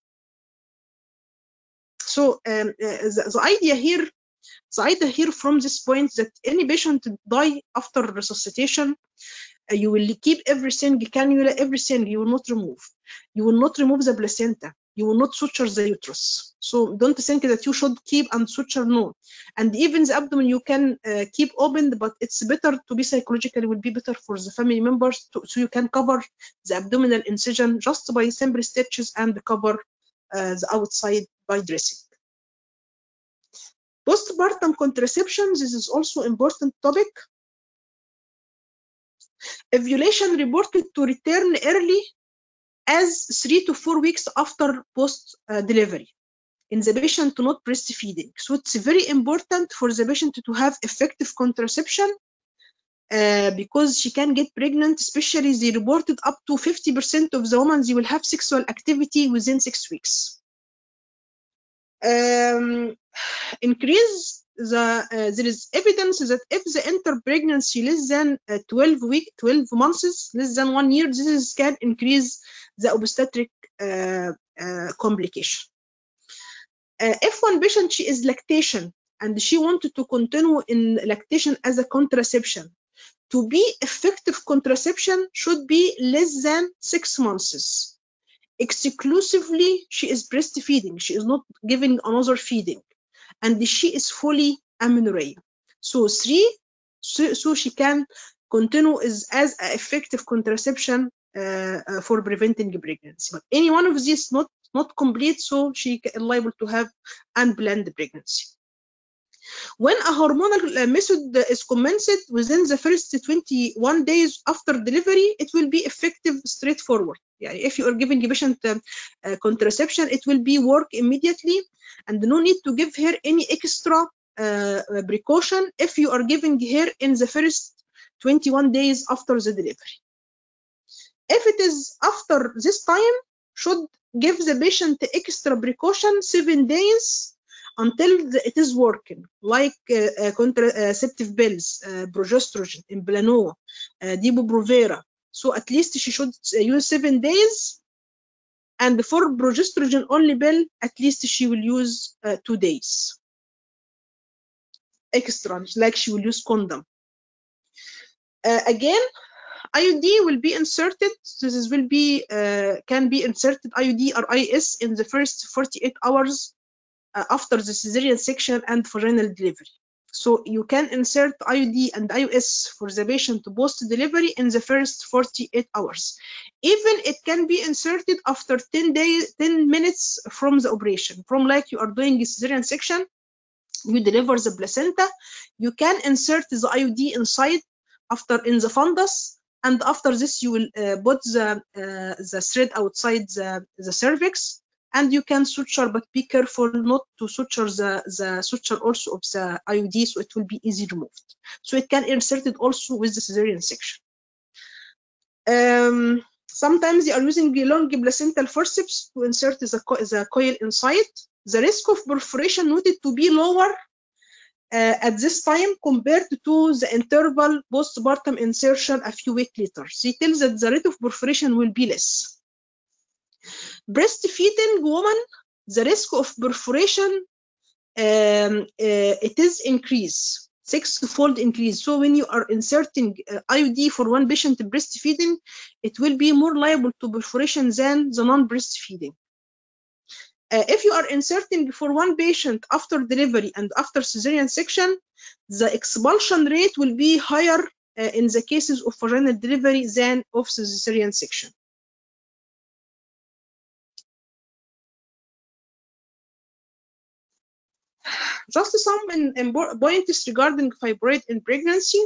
So um, uh, the, the idea here, the idea here from this point, that any patient die after resuscitation, uh, you will keep everything, cannula, everything. You will not remove. You will not remove the placenta. You will not suture the uterus. So don't think that you should keep and suture. No. And even the abdomen you can uh, keep open, but it's better to be psychologically. Will be better for the family members, to, so you can cover the abdominal incision just by simple stitches and cover uh, the outside by dressing. Postpartum contraception, this is also important topic. Ovulation reported to return early as three to four weeks after post uh, delivery in the patient not breastfeeding. So it's very important for the patient to have effective contraception uh, because she can get pregnant, especially they reported up to fifty percent of the women, they will have sexual activity within six weeks. Um, increase the uh, there is evidence that if the enter pregnancy less than uh, twelve week, twelve months, less than one year, this is, can increase the obstetric uh, uh, complication. Uh, if one patient she is lactation and she wanted to continue in lactation as a contraception. To be effective contraception should be less than six months. Exclusively, she is breastfeeding. She is not giving another feeding, and she is fully amenorrhea. So three, so, so she can continue as, as an effective contraception uh, uh, for preventing pregnancy. But any one of these not not complete, so she is liable to have unplanned pregnancy. When a hormonal method is commenced within the first twenty-one days after delivery, it will be effective straightforward. Yeah, if you are giving a patient uh, uh, contraception, it will be work immediately, and no need to give her any extra uh, precaution if you are giving her in the first twenty-one days after the delivery. If it is after this time, should give the patient extra precaution seven days until the, it is working, like uh, uh, contraceptive pills, uh, progesterone, Implanon, uh, Depo-Provera. So at least she should use seven days, and for progesterone only pill, at least she will use uh, two days extra, like she will use condom. Uh, again, I U D will be inserted. This is will be uh, can be inserted I U D or I S in the first forty-eight hours uh, after the cesarean section and vaginal delivery. So you can insert I U D and I U S for the patient post delivery in the first forty-eight hours. Even it can be inserted after ten days, ten minutes from the operation. From like you are doing a cesarean section, you deliver the placenta, you can insert the I U D inside after in the fundus. And after this, you will uh, put the, uh, the thread outside the, the cervix, and you can suture, but be careful not to suture the, the suture also of the I U D, so it will be easy removed. So it can insert it also with the cesarean section. Um, sometimes they are using a long placental forceps to insert the, co the coil inside. The risk of perforation noted to be lower Uh, at this time compared to the interval postpartum insertion a few weeks later. She tells that the rate of perforation will be less. Breastfeeding woman, the risk of perforation um, uh, it is increase, six-fold increase. So when you are inserting uh, I U D for one patient breastfeeding, it will be more liable to perforation than the non-breastfeeding. Uh, if you are inserting for one patient after delivery and after cesarean section, the expulsion rate will be higher uh, in the cases of vaginal delivery than of cesarean section. Just some in, in points regarding fibroid in pregnancy.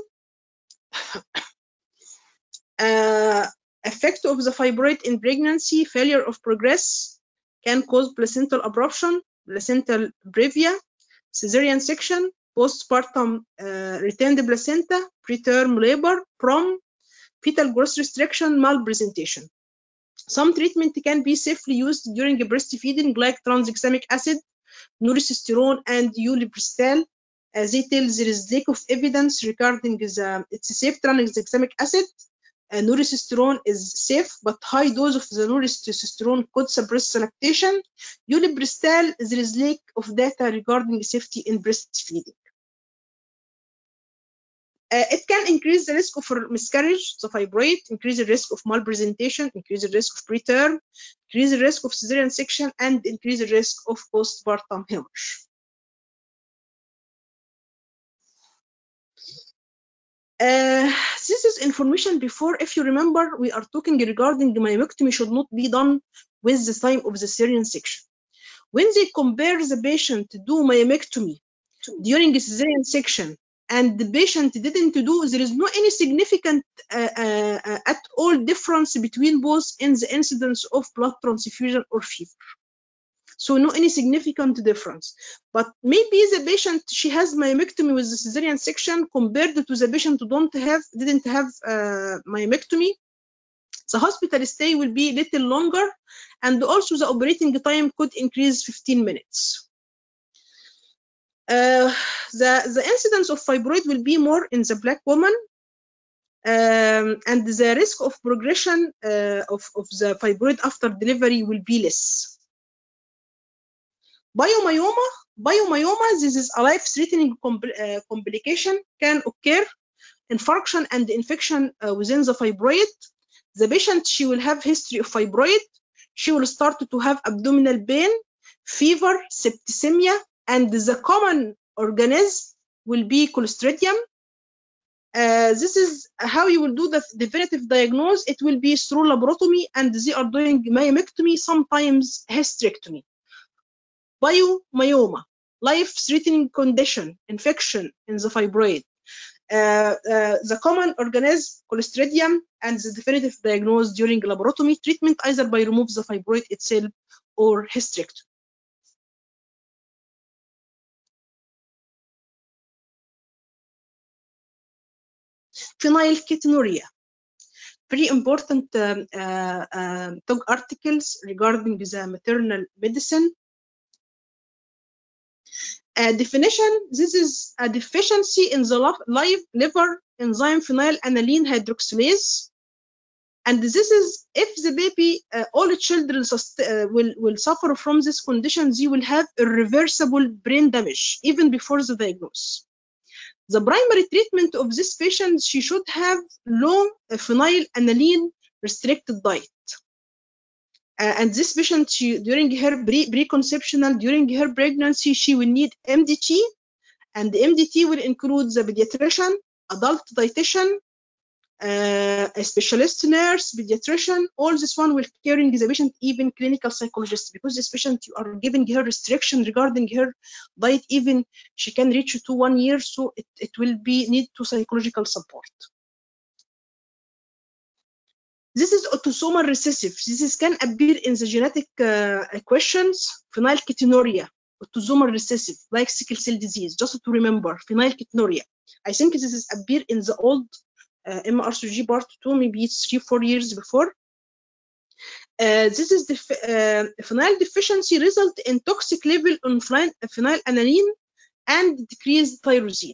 Uh, effect of the fibroid in pregnancy: failure of progress, can cause placental abruption, placental brevia, cesarean section, postpartum uh, retained placenta, preterm labor, prom, fetal growth restriction, malpresentation. Some treatment can be safely used during breastfeeding, like tranexamic acid, noresysterone, and ulipristal. As they tell, there is lack of evidence regarding the it's safe tranexamic acid. Uh, noresysterone is safe, but high dose of the noresysterone could suppress lactation. Ulipristal, there is lack of data regarding safety in breastfeeding. Uh, it can increase the risk of miscarriage, the fibroid, increase the risk of malpresentation, increase the risk of preterm, increase the risk of cesarean section, and increase the risk of postpartum hemorrhage. Uh, this is information before. If you remember, we are talking regarding the myomectomy should not be done with the time of the cesarean section. When they compare the patient to do myomectomy during the cesarean section and the patient didn't do, there is no any significant uh, uh, at all difference between both in the incidence of blood transfusion or fever. So no any significant difference. But maybe the patient, she has myomectomy with the cesarean section compared to the patient who don't have, didn't have uh, myomectomy. The hospital stay will be a little longer, and also the operating time could increase fifteen minutes. Uh, the, the incidence of fibroid will be more in the Black woman, um, and the risk of progression uh, of, of the fibroid after delivery will be less. Biomyoma, biomyoma, this is a life-threatening compl uh, complication can occur, infarction and infection uh, within the fibroid. The patient, she will have history of fibroid. She will start to have abdominal pain, fever, septicemia, and the common organism will be Clostridium. Uh, this is how you will do the definitive diagnosis. It will be through laparotomy, and they are doing myomectomy, sometimes hysterectomy. Biomyoma, life-threatening condition, infection in the fibroid. Uh, uh, the common organism Clostridium, and the definitive diagnosis during laparotomy treatment either by remove the fibroid itself or hysterectomy. Phenylketonuria, very important um, uh, uh, talk articles regarding the maternal medicine. Uh, definition, this is a deficiency in the live liver enzyme phenylalanine hydroxylase. And this is if the baby, uh, all children uh, will, will suffer from this condition, they will have irreversible brain damage even before the diagnosis. The primary treatment of this patient, she should have low uh, phenylalanine restricted diet. Uh, and this patient, she, during her pre preconceptional, during her pregnancy, she will need M D T, and the M D T will include the pediatrician, adult dietitian, uh, a specialist nurse, pediatrician. All this one will caring the patient, even clinical psychologist, because this patient, you are giving her restriction regarding her diet, even she can reach to one year, so it, it will be need to psychological support. This is autosomal recessive. This is, can appear in the genetic uh, questions. Phenylketonuria, autosomal recessive, like sickle cell disease. Just to remember, phenylketonuria. I think this is appear in the old uh, M R C G part two, maybe it's three, four years before. Uh, this is the uh, phenyl deficiency result in toxic level on phenylalanine and decreased tyrosine.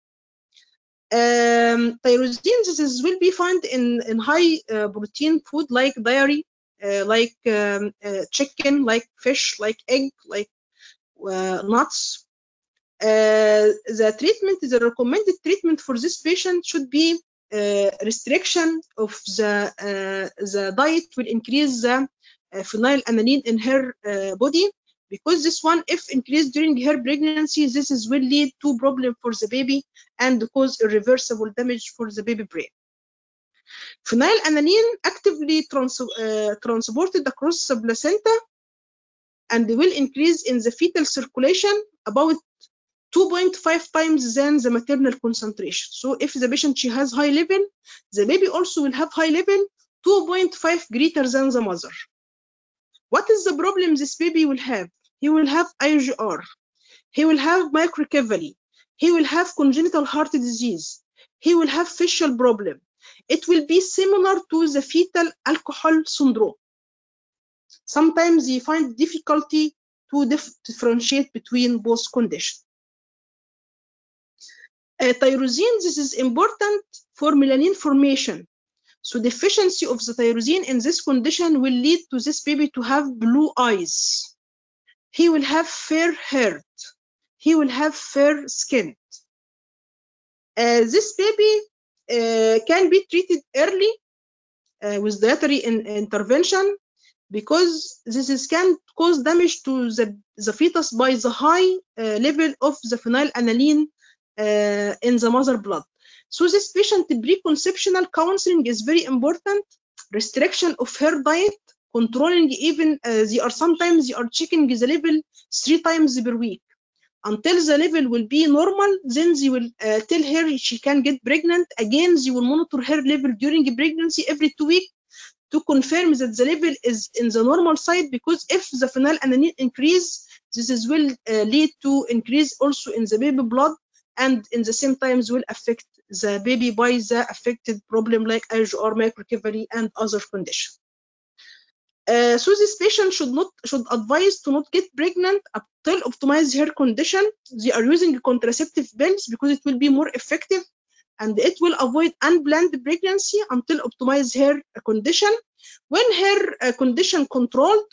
Um, tyrosine, this is, will be found in, in high uh, protein food like dairy, uh, like um, uh, chicken, like fish, like egg, like uh, nuts. Uh, the treatment, the recommended treatment for this patient should be uh, restriction of the, uh, the diet will increase the uh, phenylalanine in her uh, body, because this one, if increased during her pregnancy, this is will lead to problem for the baby and cause irreversible damage for the baby brain. Phenylalanine actively trans uh, transported across the placenta and will increase in the fetal circulation about two point five times than the maternal concentration. So if the patient, she has high level, the baby also will have high level, two point five greater than the mother. What is the problem this baby will have? He will have I G R. He will have microcephaly. He will have congenital heart disease. He will have facial problem. It will be similar to the fetal alcohol syndrome. Sometimes you find difficulty to dif differentiate between both conditions. Uh, tyrosine, this is important for melanin formation. So deficiency of the tyrosine in this condition will lead to this baby to have blue eyes. He will have fair hair. He will have fair skin. Uh, this baby uh, can be treated early uh, with dietary in intervention, because this is can cause damage to the, the fetus by the high uh, level of the phenylalanine uh, in the mother blood. So this patient preconceptional counseling is very important. Restriction of her diet, controlling even uh, they are sometimes they are checking the level three times per week until the level will be normal. Then they will uh, tell her she can get pregnant again. They will monitor her level during pregnancy every two weeks to confirm that the level is in the normal side, because if the phenylalanine increase, this is will uh, lead to increase also in the baby blood, and in the same times will affect the baby by the affected problem like I G R, microcephaly, and other conditions. Uh, so this patient should not should advise to not get pregnant until optimize her condition. They are using contraceptive pills because it will be more effective, and it will avoid unplanned pregnancy until optimize her condition. When her uh, condition controlled,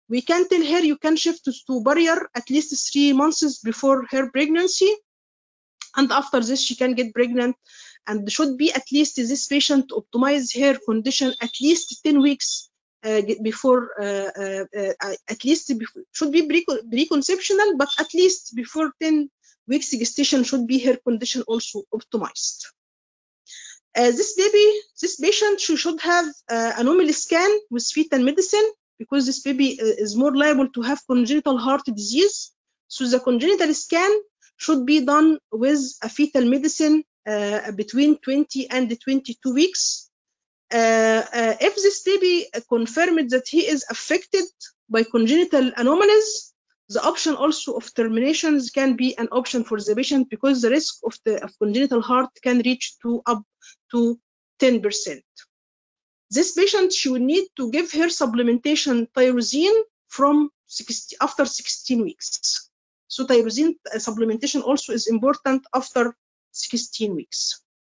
we can tell her you can shift to barrier at least three months before her pregnancy, and after this she can get pregnant, and should be at least this patient optimize her condition at least ten weeks uh, before uh, uh, uh, at least before, should be preconceptional, but at least before ten weeks gestation should be her condition also optimized. Uh, this baby, this patient, she should have uh, anomaly scan with fetal medicine, because this baby uh, is more liable to have congenital heart disease. So the congenital scan should be done with a fetal medicine uh, between twenty and twenty-two weeks. Uh, uh, if this baby confirmed that he is affected by congenital anomalies, the option also of terminations can be an option for the patient, because the risk of the of congenital heart can reach to up to ten percent. This patient, she will need to give her supplementation tyrosine from sixty, after sixteen weeks. So tyrosine supplementation also is important after sixteen weeks.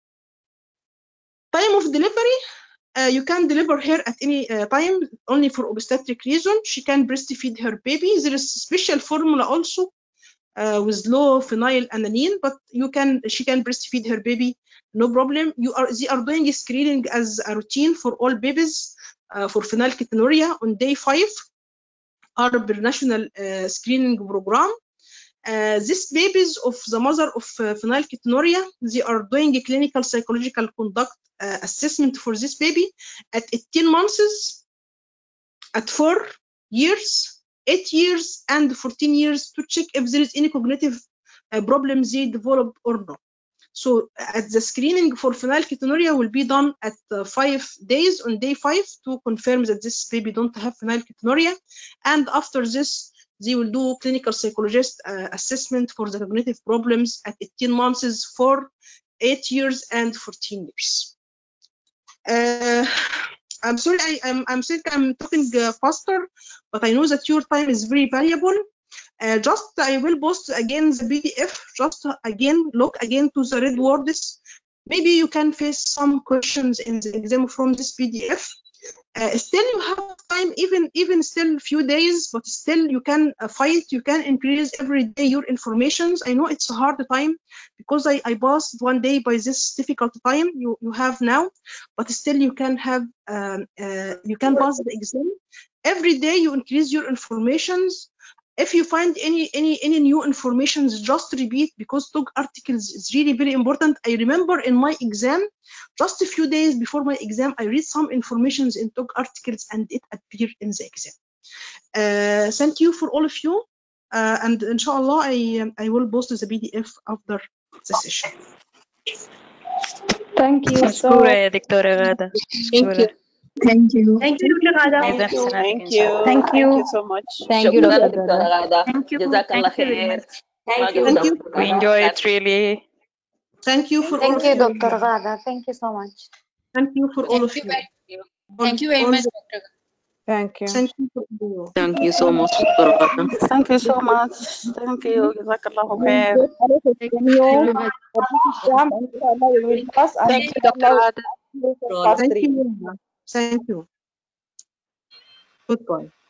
Time of delivery, uh, you can deliver her at any uh, time, only for obstetric reason. She can breastfeed her baby. There is a special formula also uh, with low phenylalanine, but you can she can breastfeed her baby, no problem. You are they are doing screening as a routine for all babies uh, for phenylketonuria on day five, are per national uh, screening program. Uh, these babies of the mother of uh, phenylketonuria, they are doing a clinical psychological conduct uh, assessment for this baby at eighteen months, at four years, eight years, and fourteen years, to check if there is any cognitive uh, problems they develop or not. So at the screening for phenylketonuria will be done at uh, five days on day five to confirm that this baby don't have phenylketonuria, and after this they will do clinical psychologist uh, assessment for the cognitive problems at eighteen months, for eight years and fourteen years. Uh, I'm sorry, I, I'm, I'm think I'm talking uh, faster, but I know that your time is very valuable. Uh, just I will post again the P D F. Just again look again to the red words. Maybe you can face some questions in the exam from this P D F. Uh, still you have time, even even still few days, but still you can uh, fight. You can increase every day your informations. I know it's a hard time, because I, I passed one day by this difficult time you, you have now, but still you can have um, uh, you can pass the exam. Every day you increase your informations. If you find any any any new information, just repeat, because talk articles is really very important. I remember in my exam, just a few days before my exam, I read some informations in talk articles and it appeared in the exam. Uh, thank you for all of you, uh, and inshallah I I will post the P D F after the session. Thank you so مشكورة يا دكتورة غادة. Thank you. Thank you. Thank you, Doctor Ghada. عايزة Thank you. أحسن عليك Thank إن شاء you. الله. Thank Thank you. you so much. Thank you, شكرا دكتورة غادة. Thank you. جزاك الله Thank you very خير. much. Thank you. Thank you. We enjoy it really. Thank you for all Thank of you, you. Doctor Ghada. Thank you so much. Thank you for all Thank of you you. very much. All- Thank you very all much, the- Doctor Ghada. Thank you. Thank you for all. Thank you so much, Doctor Ghada. Thank you so much. Thank you. جزاك الله خير. Thank you very much. Exam, inshallah, you will pass, and Thank you, Doctor Ghada. Thank you. Thank you. Goodbye.